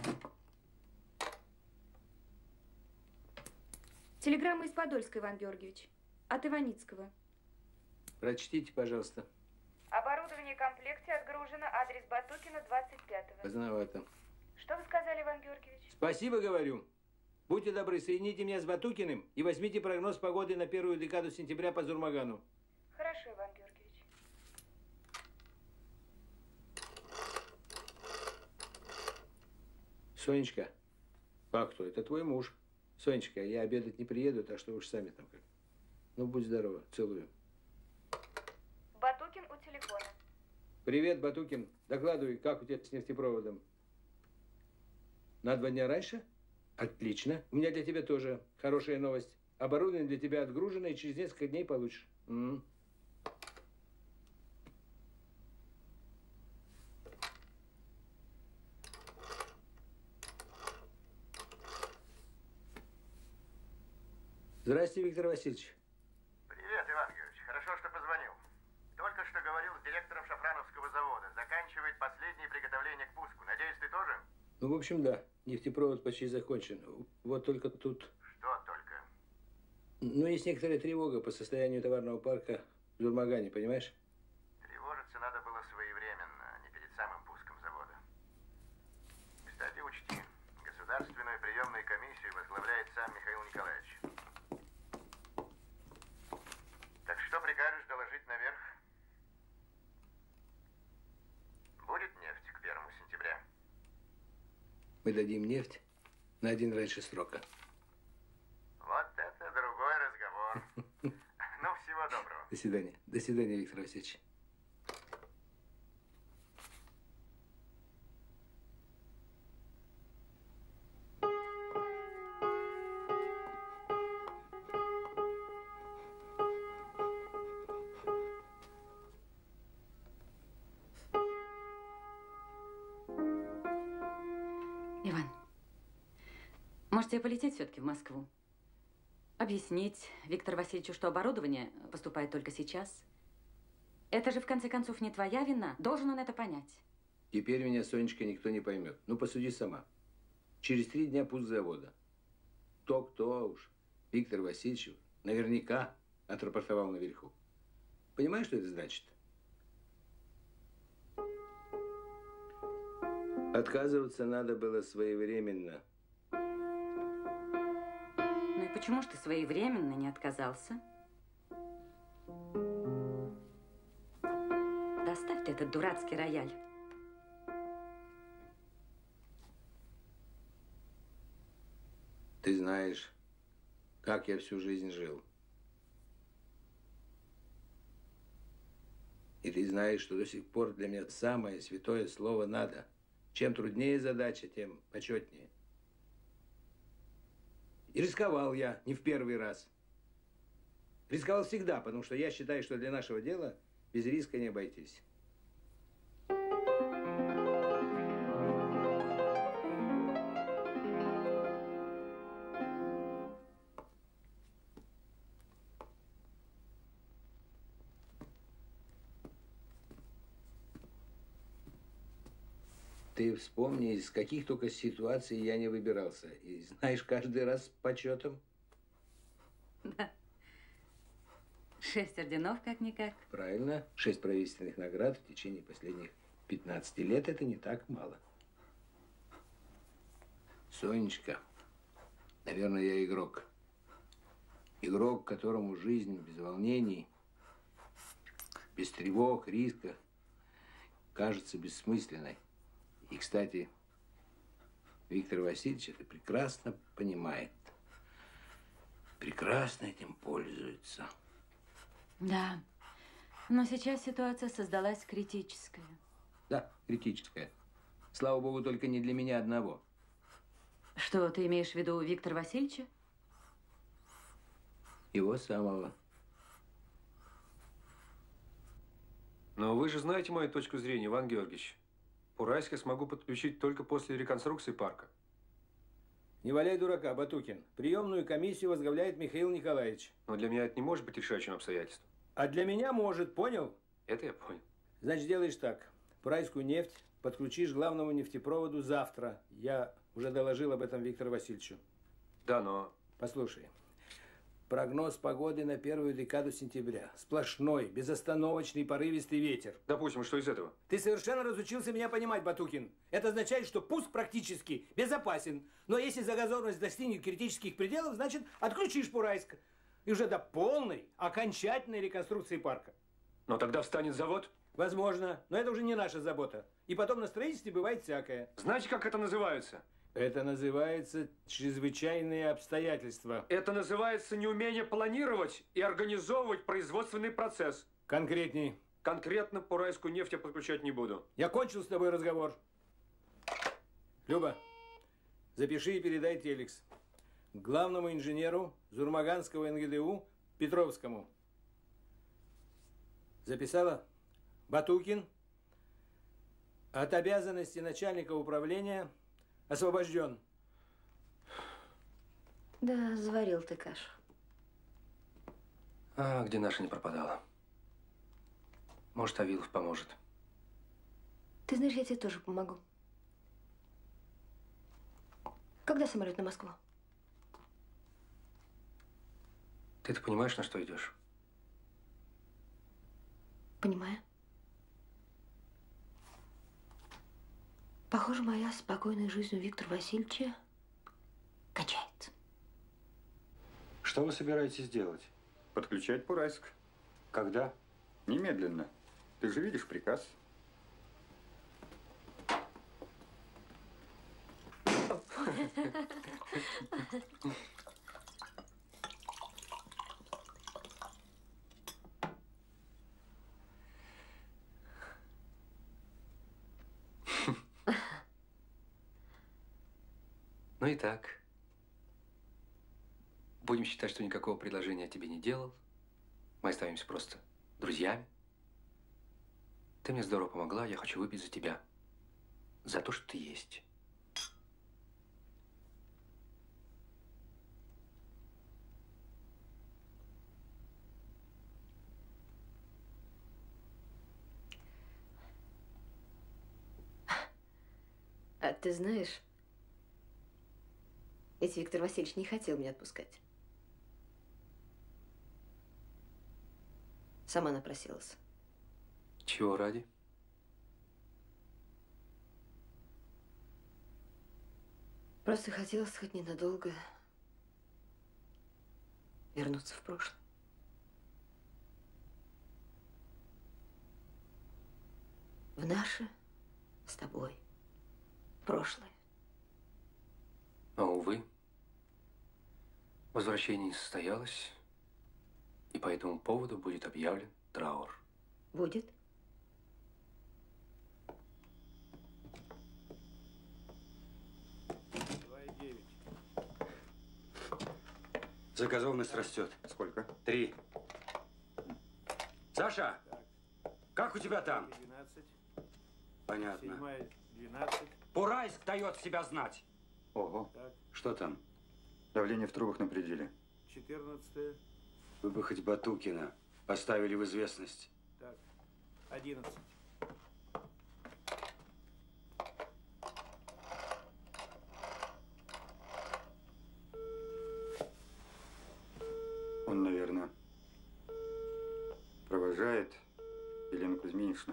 Телеграмма из Подольска, Иван Георгиевич. От Иваницкого. Прочтите, пожалуйста. Оборудование комплекции отгружено. Адрес Батукина, 25-го. Поздновато. Что вы сказали, Иван Георгиевич? Спасибо, говорю. Будьте добры, соедините меня с Батукиным и возьмите прогноз погоды на первую декаду сентября по Зурмагану. Хорошо, Иван Георгиевич. Сонечка, как кто? Это твой муж. Сонечка, я обедать не приеду, так что уж сами там как. Ну, будь здорова. Целую. Батукин у телефона. Привет, Батукин. Докладывай, как у тебя с нефтепроводом? На 2 дня раньше? Отлично. У меня для тебя тоже хорошая новость. Оборудование для тебя отгружено, и через несколько дней получишь. Здрасте, Виктор Васильевич. Привет, Иван Георгиевич. Хорошо, что позвонил. Только что говорил с директором Шафрановского завода. Заканчивает последние приготовления к пуску. Надеюсь, ты тоже? Ну, в общем, да. Нефтепровод почти закончен. Вот только тут... Что только? Ну, есть некоторая тревога по состоянию товарного парка в Зурмагане, понимаешь? Тревожиться надо было своевременно, а не перед самым пуском завода. Кстати, учти, государственную приемную комиссию возглавляет сам Михаил Николаевич. Так что прикажешь доложить наверх? Будет нефть к 1 сентября? Мы дадим нефть на 1 раньше срока. Вот это другой разговор. Ну, всего доброго. До свидания. До свидания, Виктор Васильевич. Иван, может, тебе полететь все-таки в Москву? Объяснить Виктору Васильевичу, что оборудование поступает только сейчас. Это же, в конце концов, не твоя вина. Должен он это понять. Теперь меня, Сонечка, никто не поймет. Ну, посуди сама. Через 3 дня пуск завода. Кто уж. Виктор Васильевич наверняка отрапортовал наверху. Понимаешь, что это значит? Отказываться надо было своевременно. Ну и почему ж ты своевременно не отказался? Доставь ты этот дурацкий рояль. Ты знаешь, как я всю жизнь жил. И ты знаешь, что до сих пор для меня самое святое слово «надо». Чем труднее задача, тем почетнее. И рисковал я не в первый раз. Рисковал всегда, потому что я считаю, что для нашего дела без риска не обойтись. Ты вспомни, из каких только ситуаций я не выбирался. И знаешь, каждый раз с почетом. Да. 6 орденов, как-никак. Правильно. 6 правительственных наград в течение последних 15 лет. Это не так мало. Сонечка, наверное, я игрок. Игрок, которому жизнь без волнений, без тревог, риска кажется бессмысленной. И, кстати, Виктор Васильевич это прекрасно понимает. Прекрасно этим пользуется. Да. Но сейчас ситуация создалась критическая. Да, критическая. Слава богу, только не для меня одного. Что, ты имеешь в виду Виктора Васильевича? Его самого. Но вы же знаете мою точку зрения, Иван Георгиевич. Уральск я смогу подключить только после реконструкции парка. Не валяй дурака, Батукин. Приемную комиссию возглавляет Михаил Николаевич. Но для меня это не может быть решающим обстоятельством. А для меня может, понял? Это я понял. Значит, делаешь так. Уральскую нефть подключишь к главному нефтепроводу завтра. Я уже доложил об этом Виктору Васильевичу. Да, но... Послушай. Прогноз погоды на первую декаду сентября. Сплошной, безостановочный, порывистый ветер. Допустим, что из этого? Ты совершенно разучился меня понимать, Батукин. Это означает, что пуск практически безопасен. Но если загазованность достигнет критических пределов, значит, отключишь Пурайск. И уже до полной, окончательной реконструкции парка. Но тогда встанет завод? Возможно, но это уже не наша забота. И потом на строительстве бывает всякое. Знаете, как это называется? Это называется чрезвычайные обстоятельства. Это называется неумение планировать и организовывать производственный процесс. Конкретней. Конкретно Пурайскую нефть я подключать не буду. Я кончил с тобой разговор. Люба, запиши и передай телекс. Главному инженеру Зурмаганского НГДУ Петровскому. Записала? Батукин от обязанности начальника управления освобожден. Да, заварил ты кашу. А где наша не пропадала? Может, Авилов поможет. Ты знаешь, я тебе тоже помогу. Когда самолет на Москву? Ты-то понимаешь, на что идешь? Понимаю. Похоже, моя спокойная жизнь у Виктора Васильевича качается. Что вы собираетесь делать? Подключать Пурайск. Когда? Немедленно. Ты же видишь приказ. Ну и так. Будем считать, что никакого предложения я тебе не делал. Мы останемся просто друзьями. Ты мне здорово помогла, я хочу выпить за тебя. За то, что ты есть. А ты знаешь, ведь Виктор Васильевич не хотел меня отпускать. Сама напросилась. Чего ради? Просто хотелось хоть ненадолго вернуться в прошлое. В наше с тобой прошлое. Но, увы, возвращение не состоялось, и по этому поводу будет объявлен траур. Будет? Загазованность растет. Сколько? 3. Саша, как у тебя там? 12. Понятно. 7, 12. Пурайск дает себя знать. Ого. Так. Что там? Давление в трубах на пределе. 14. Вы бы хоть Батукина поставили в известность. Так. 11. Он, наверное, провожает Елену Кузьминичну.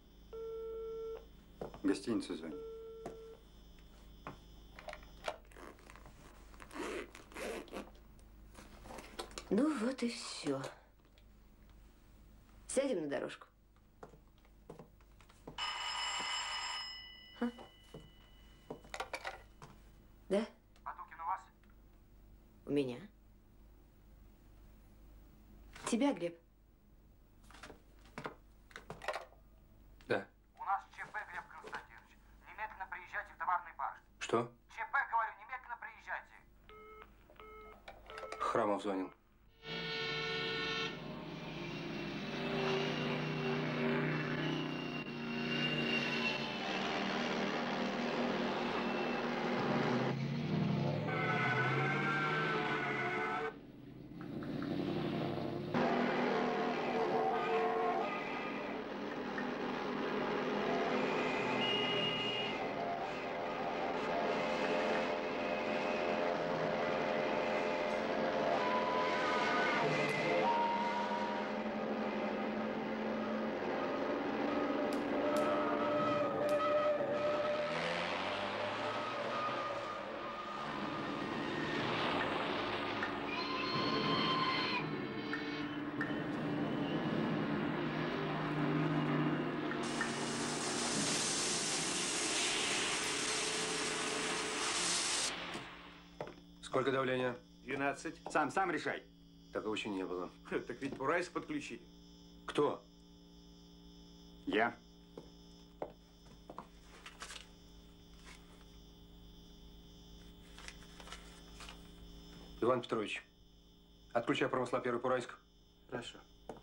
В гостиницу звонит. Ну вот и все. Сядем на дорожку. А? Да? Батукин у вас? У меня. Тебя, Глеб. Да. У нас ЧП, Глеб Константинович. Немедленно приезжайте. Что? ЧП, говорю, немедленно приезжайте. Храмов звонил. Сколько давления? 12. Сам решай. Такого еще не было. Так ведь Пурайск подключили. Кто? Я. Иван Петрович, отключай промысла первый Пурайск. Хорошо.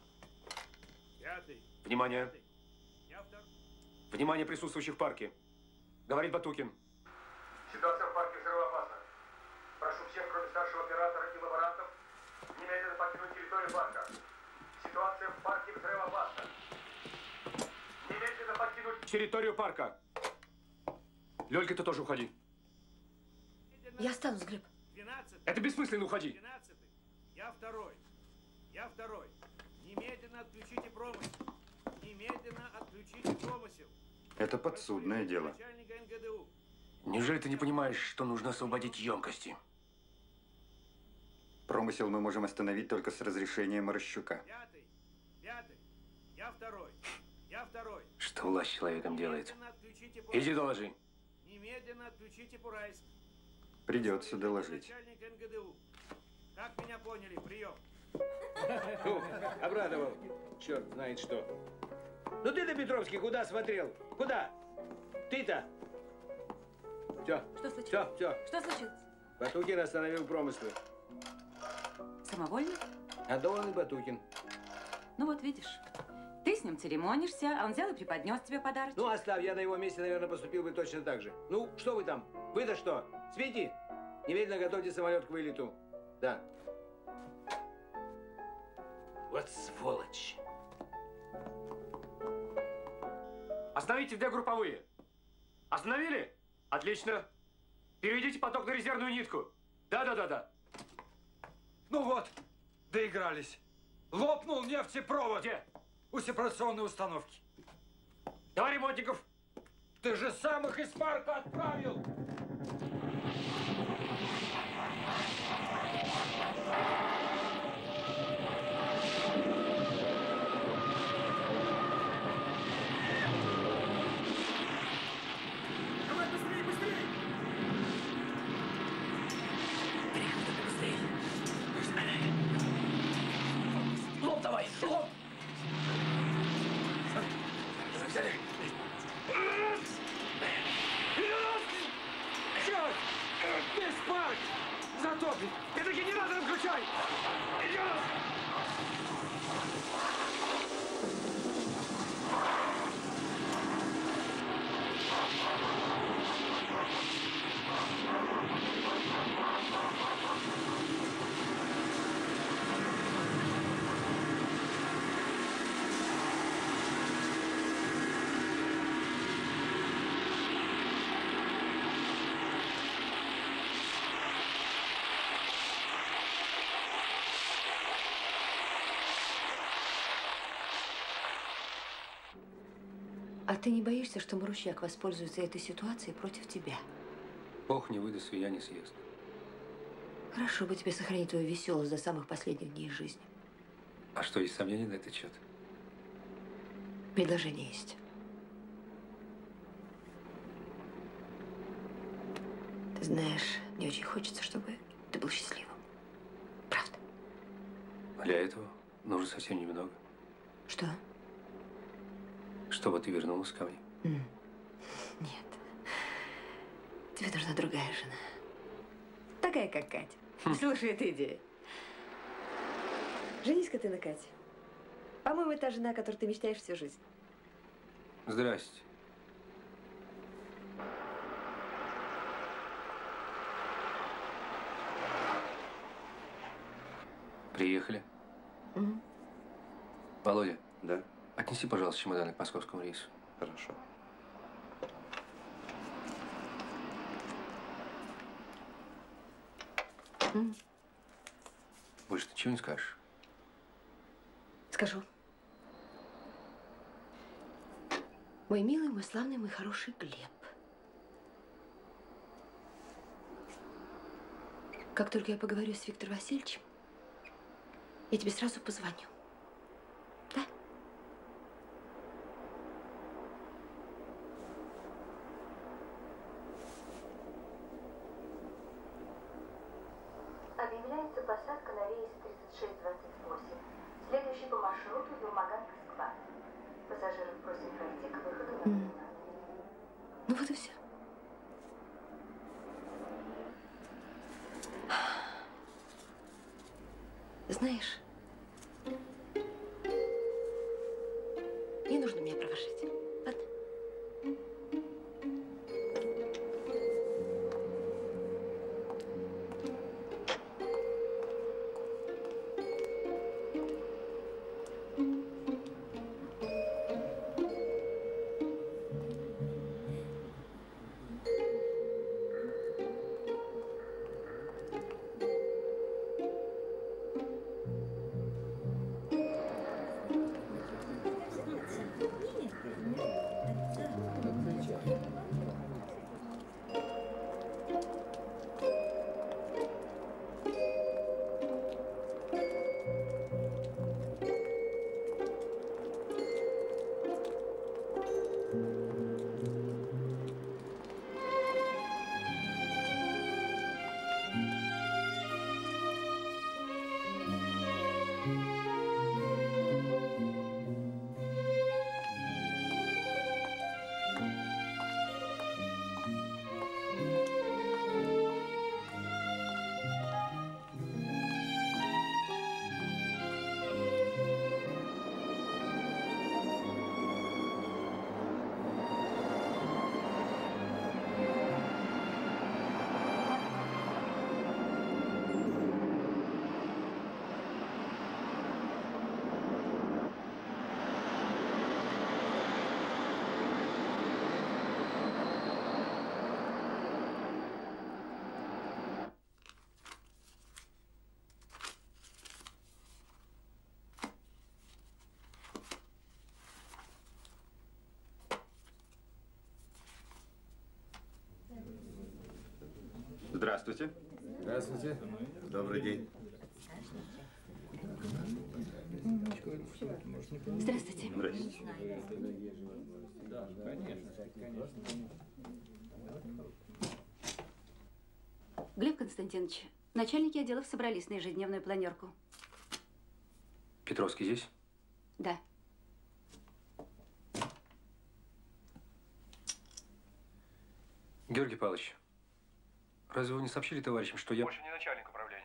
5. Внимание. Внимание присутствующих в парке. Говорит Батукин. Ситуация в парке взрывоопасна. Прошу всех, кроме старшего оператора и лаборантов, немедленно покинуть территорию парка. Ситуация в парке взрывоопасна. Немедленно покинуть Территорию парка. Лёлька, ты тоже уходи. Я останусь, Глеб. 12. Это бессмысленно, уходи. 12. Я второй. Немедленно отключите промысел. Немедленно отключите промысел. Это подсудное дело. Начальника НГДУ. Неужели ты не понимаешь, что нужно освободить емкости? Промысел мы можем остановить только с разрешения Морощука. 5. Я второй. Что власть с человеком делает? Немедленно отключите промысел. Иди доложи. Немедленно отключите Пурайск. Придется доложить. Начальник НГДУ. Как меня поняли? Прием. Обрадовал. Черт знает что. Ну ты-то, Петровский, куда смотрел? Куда? Ты-то? Все. Что случилось? Все. Что случилось? Батукин остановил промыслы. Самовольно? А да он и Батукин. Ну вот видишь, ты с ним церемонишься, а он взял и преподнес тебе подарок. Ну оставь, я на его месте, наверное, поступил бы точно так же. Ну, что вы там? Вы-то что? Спите? Немедленно готовьте самолет к вылету. Да. Вот сволочь. Остановите две групповые. Остановили? Отлично. Переведите поток на резервную нитку. Да. Ну вот, доигрались. Лопнул нефтепровод. Где? У сепарационной установки. Давай, ремонтников. Ты же сам их из парка отправил. Черт! Весь парк затоплен! Это генератор включай! Идет! А ты не боишься, что Марущак воспользуется этой ситуацией против тебя? Бог не выдаст, свинья не съест. Хорошо бы тебе сохранить твою веселость до самых последних дней жизни. А что, есть сомнения на этот счет? Предложение есть. Ты знаешь, мне очень хочется, чтобы ты был счастливым. Правда. Для этого нужно совсем немного. Что? Чтобы ты вернулась ко мне. Нет. Тебе нужна другая жена. Такая, как Катя. Слушай, эта идея. Женись-ка ты на Кате. По-моему, это та жена, о которой ты мечтаешь всю жизнь. Здрасте. Приехали. Угу. Володя. Да? Отнеси, пожалуйста, чемоданы к московскому рейсу. Хорошо. Больше ты ничего не скажешь? Скажу. Мой милый, мой славный, мой хороший Глеб. Как только я поговорю с Виктором Васильевичем, я тебе сразу позвоню. Да? Объявляется посадка на рейс 3628, следующий по маршруту Юрмаган-Москва. Пассажиров просим пройти к выходу на терминал. Ну вот и все. Знаешь, не нужно меня провожать. Ладно? Здравствуйте. Здравствуйте. Добрый день. Здравствуйте. Здравствуйте. Да, конечно. Глеб Константинович, начальники отделов собрались на ежедневную планерку. Петровский здесь? Да. Георгий Павлович, разве вы не сообщили товарищам, что я… Больше не начальник управления.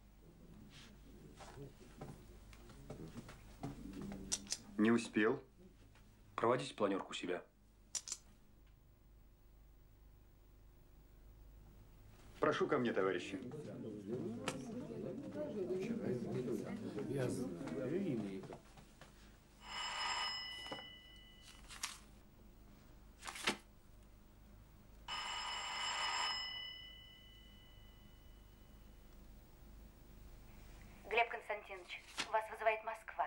Не успел. Проводите планерку у себя. Прошу ко мне, товарищи. Глеб Константинович, вас вызывает Москва.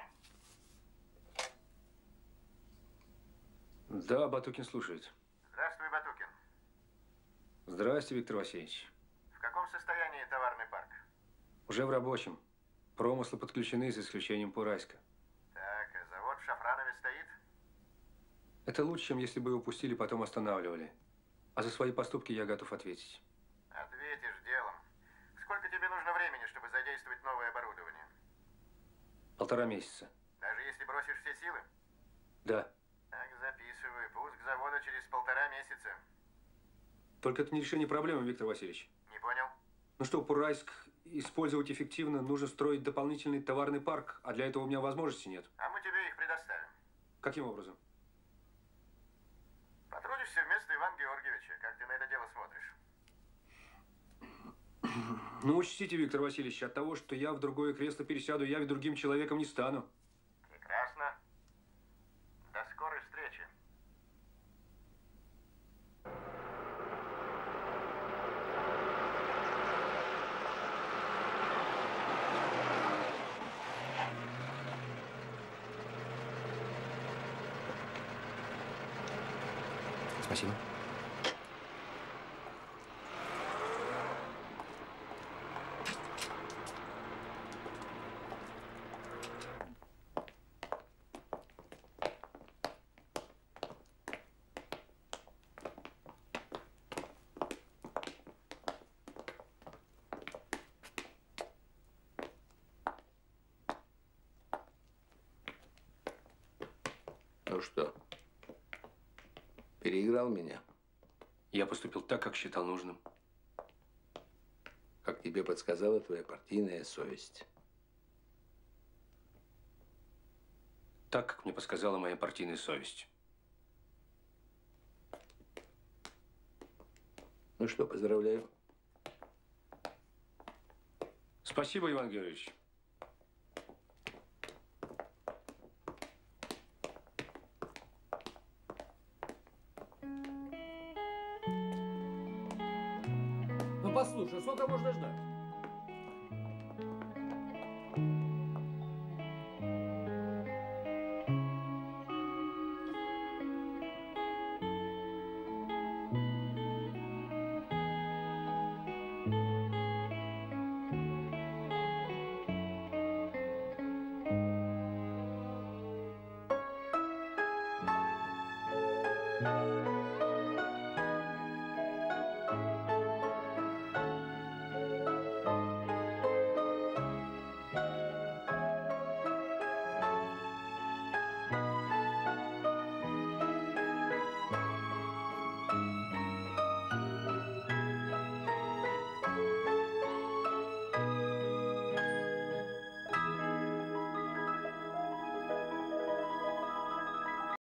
Да, Батукин слушает. Здравствуй, Батукин. Здравствуйте, Виктор Васильевич. В каком состоянии товарный парк? Уже в рабочем. Промыслы подключены, за исключением Пурайска. Так, а завод в Шафранове стоит? Это лучше, чем если бы его пустили, потом останавливали. А за свои поступки я готов ответить. Ответишь делом. Сколько тебе нужно времени, чтобы задействовать новое оборудование? 1,5 месяца. Даже если бросишь все силы? Да. Так, записывай. Пуск завода через 1,5 месяца. Только это не решение проблемы, Виктор Васильевич. Не понял? Ну, чтобы Уральск использовать эффективно, нужно строить дополнительный товарный парк, а для этого у меня возможности нет. А мы тебе их предоставим. Каким образом? Потрудишься вместо Ивана Георгиевича. Как ты на это дело смотришь? Ну, учтите, Виктор Васильевич, от того, что я в другое кресло пересяду, я ведь другим человеком не стану. Прекрасно. До скорой встречи. Спасибо. Ну что, переиграл меня? Я поступил так, как считал нужным. Как тебе подсказала твоя партийная совесть. Так, как мне подсказала моя партийная совесть. Ну что, поздравляю. Спасибо, Иван Георгиевич. Ну послушай, сколько можно ждать? Thank you.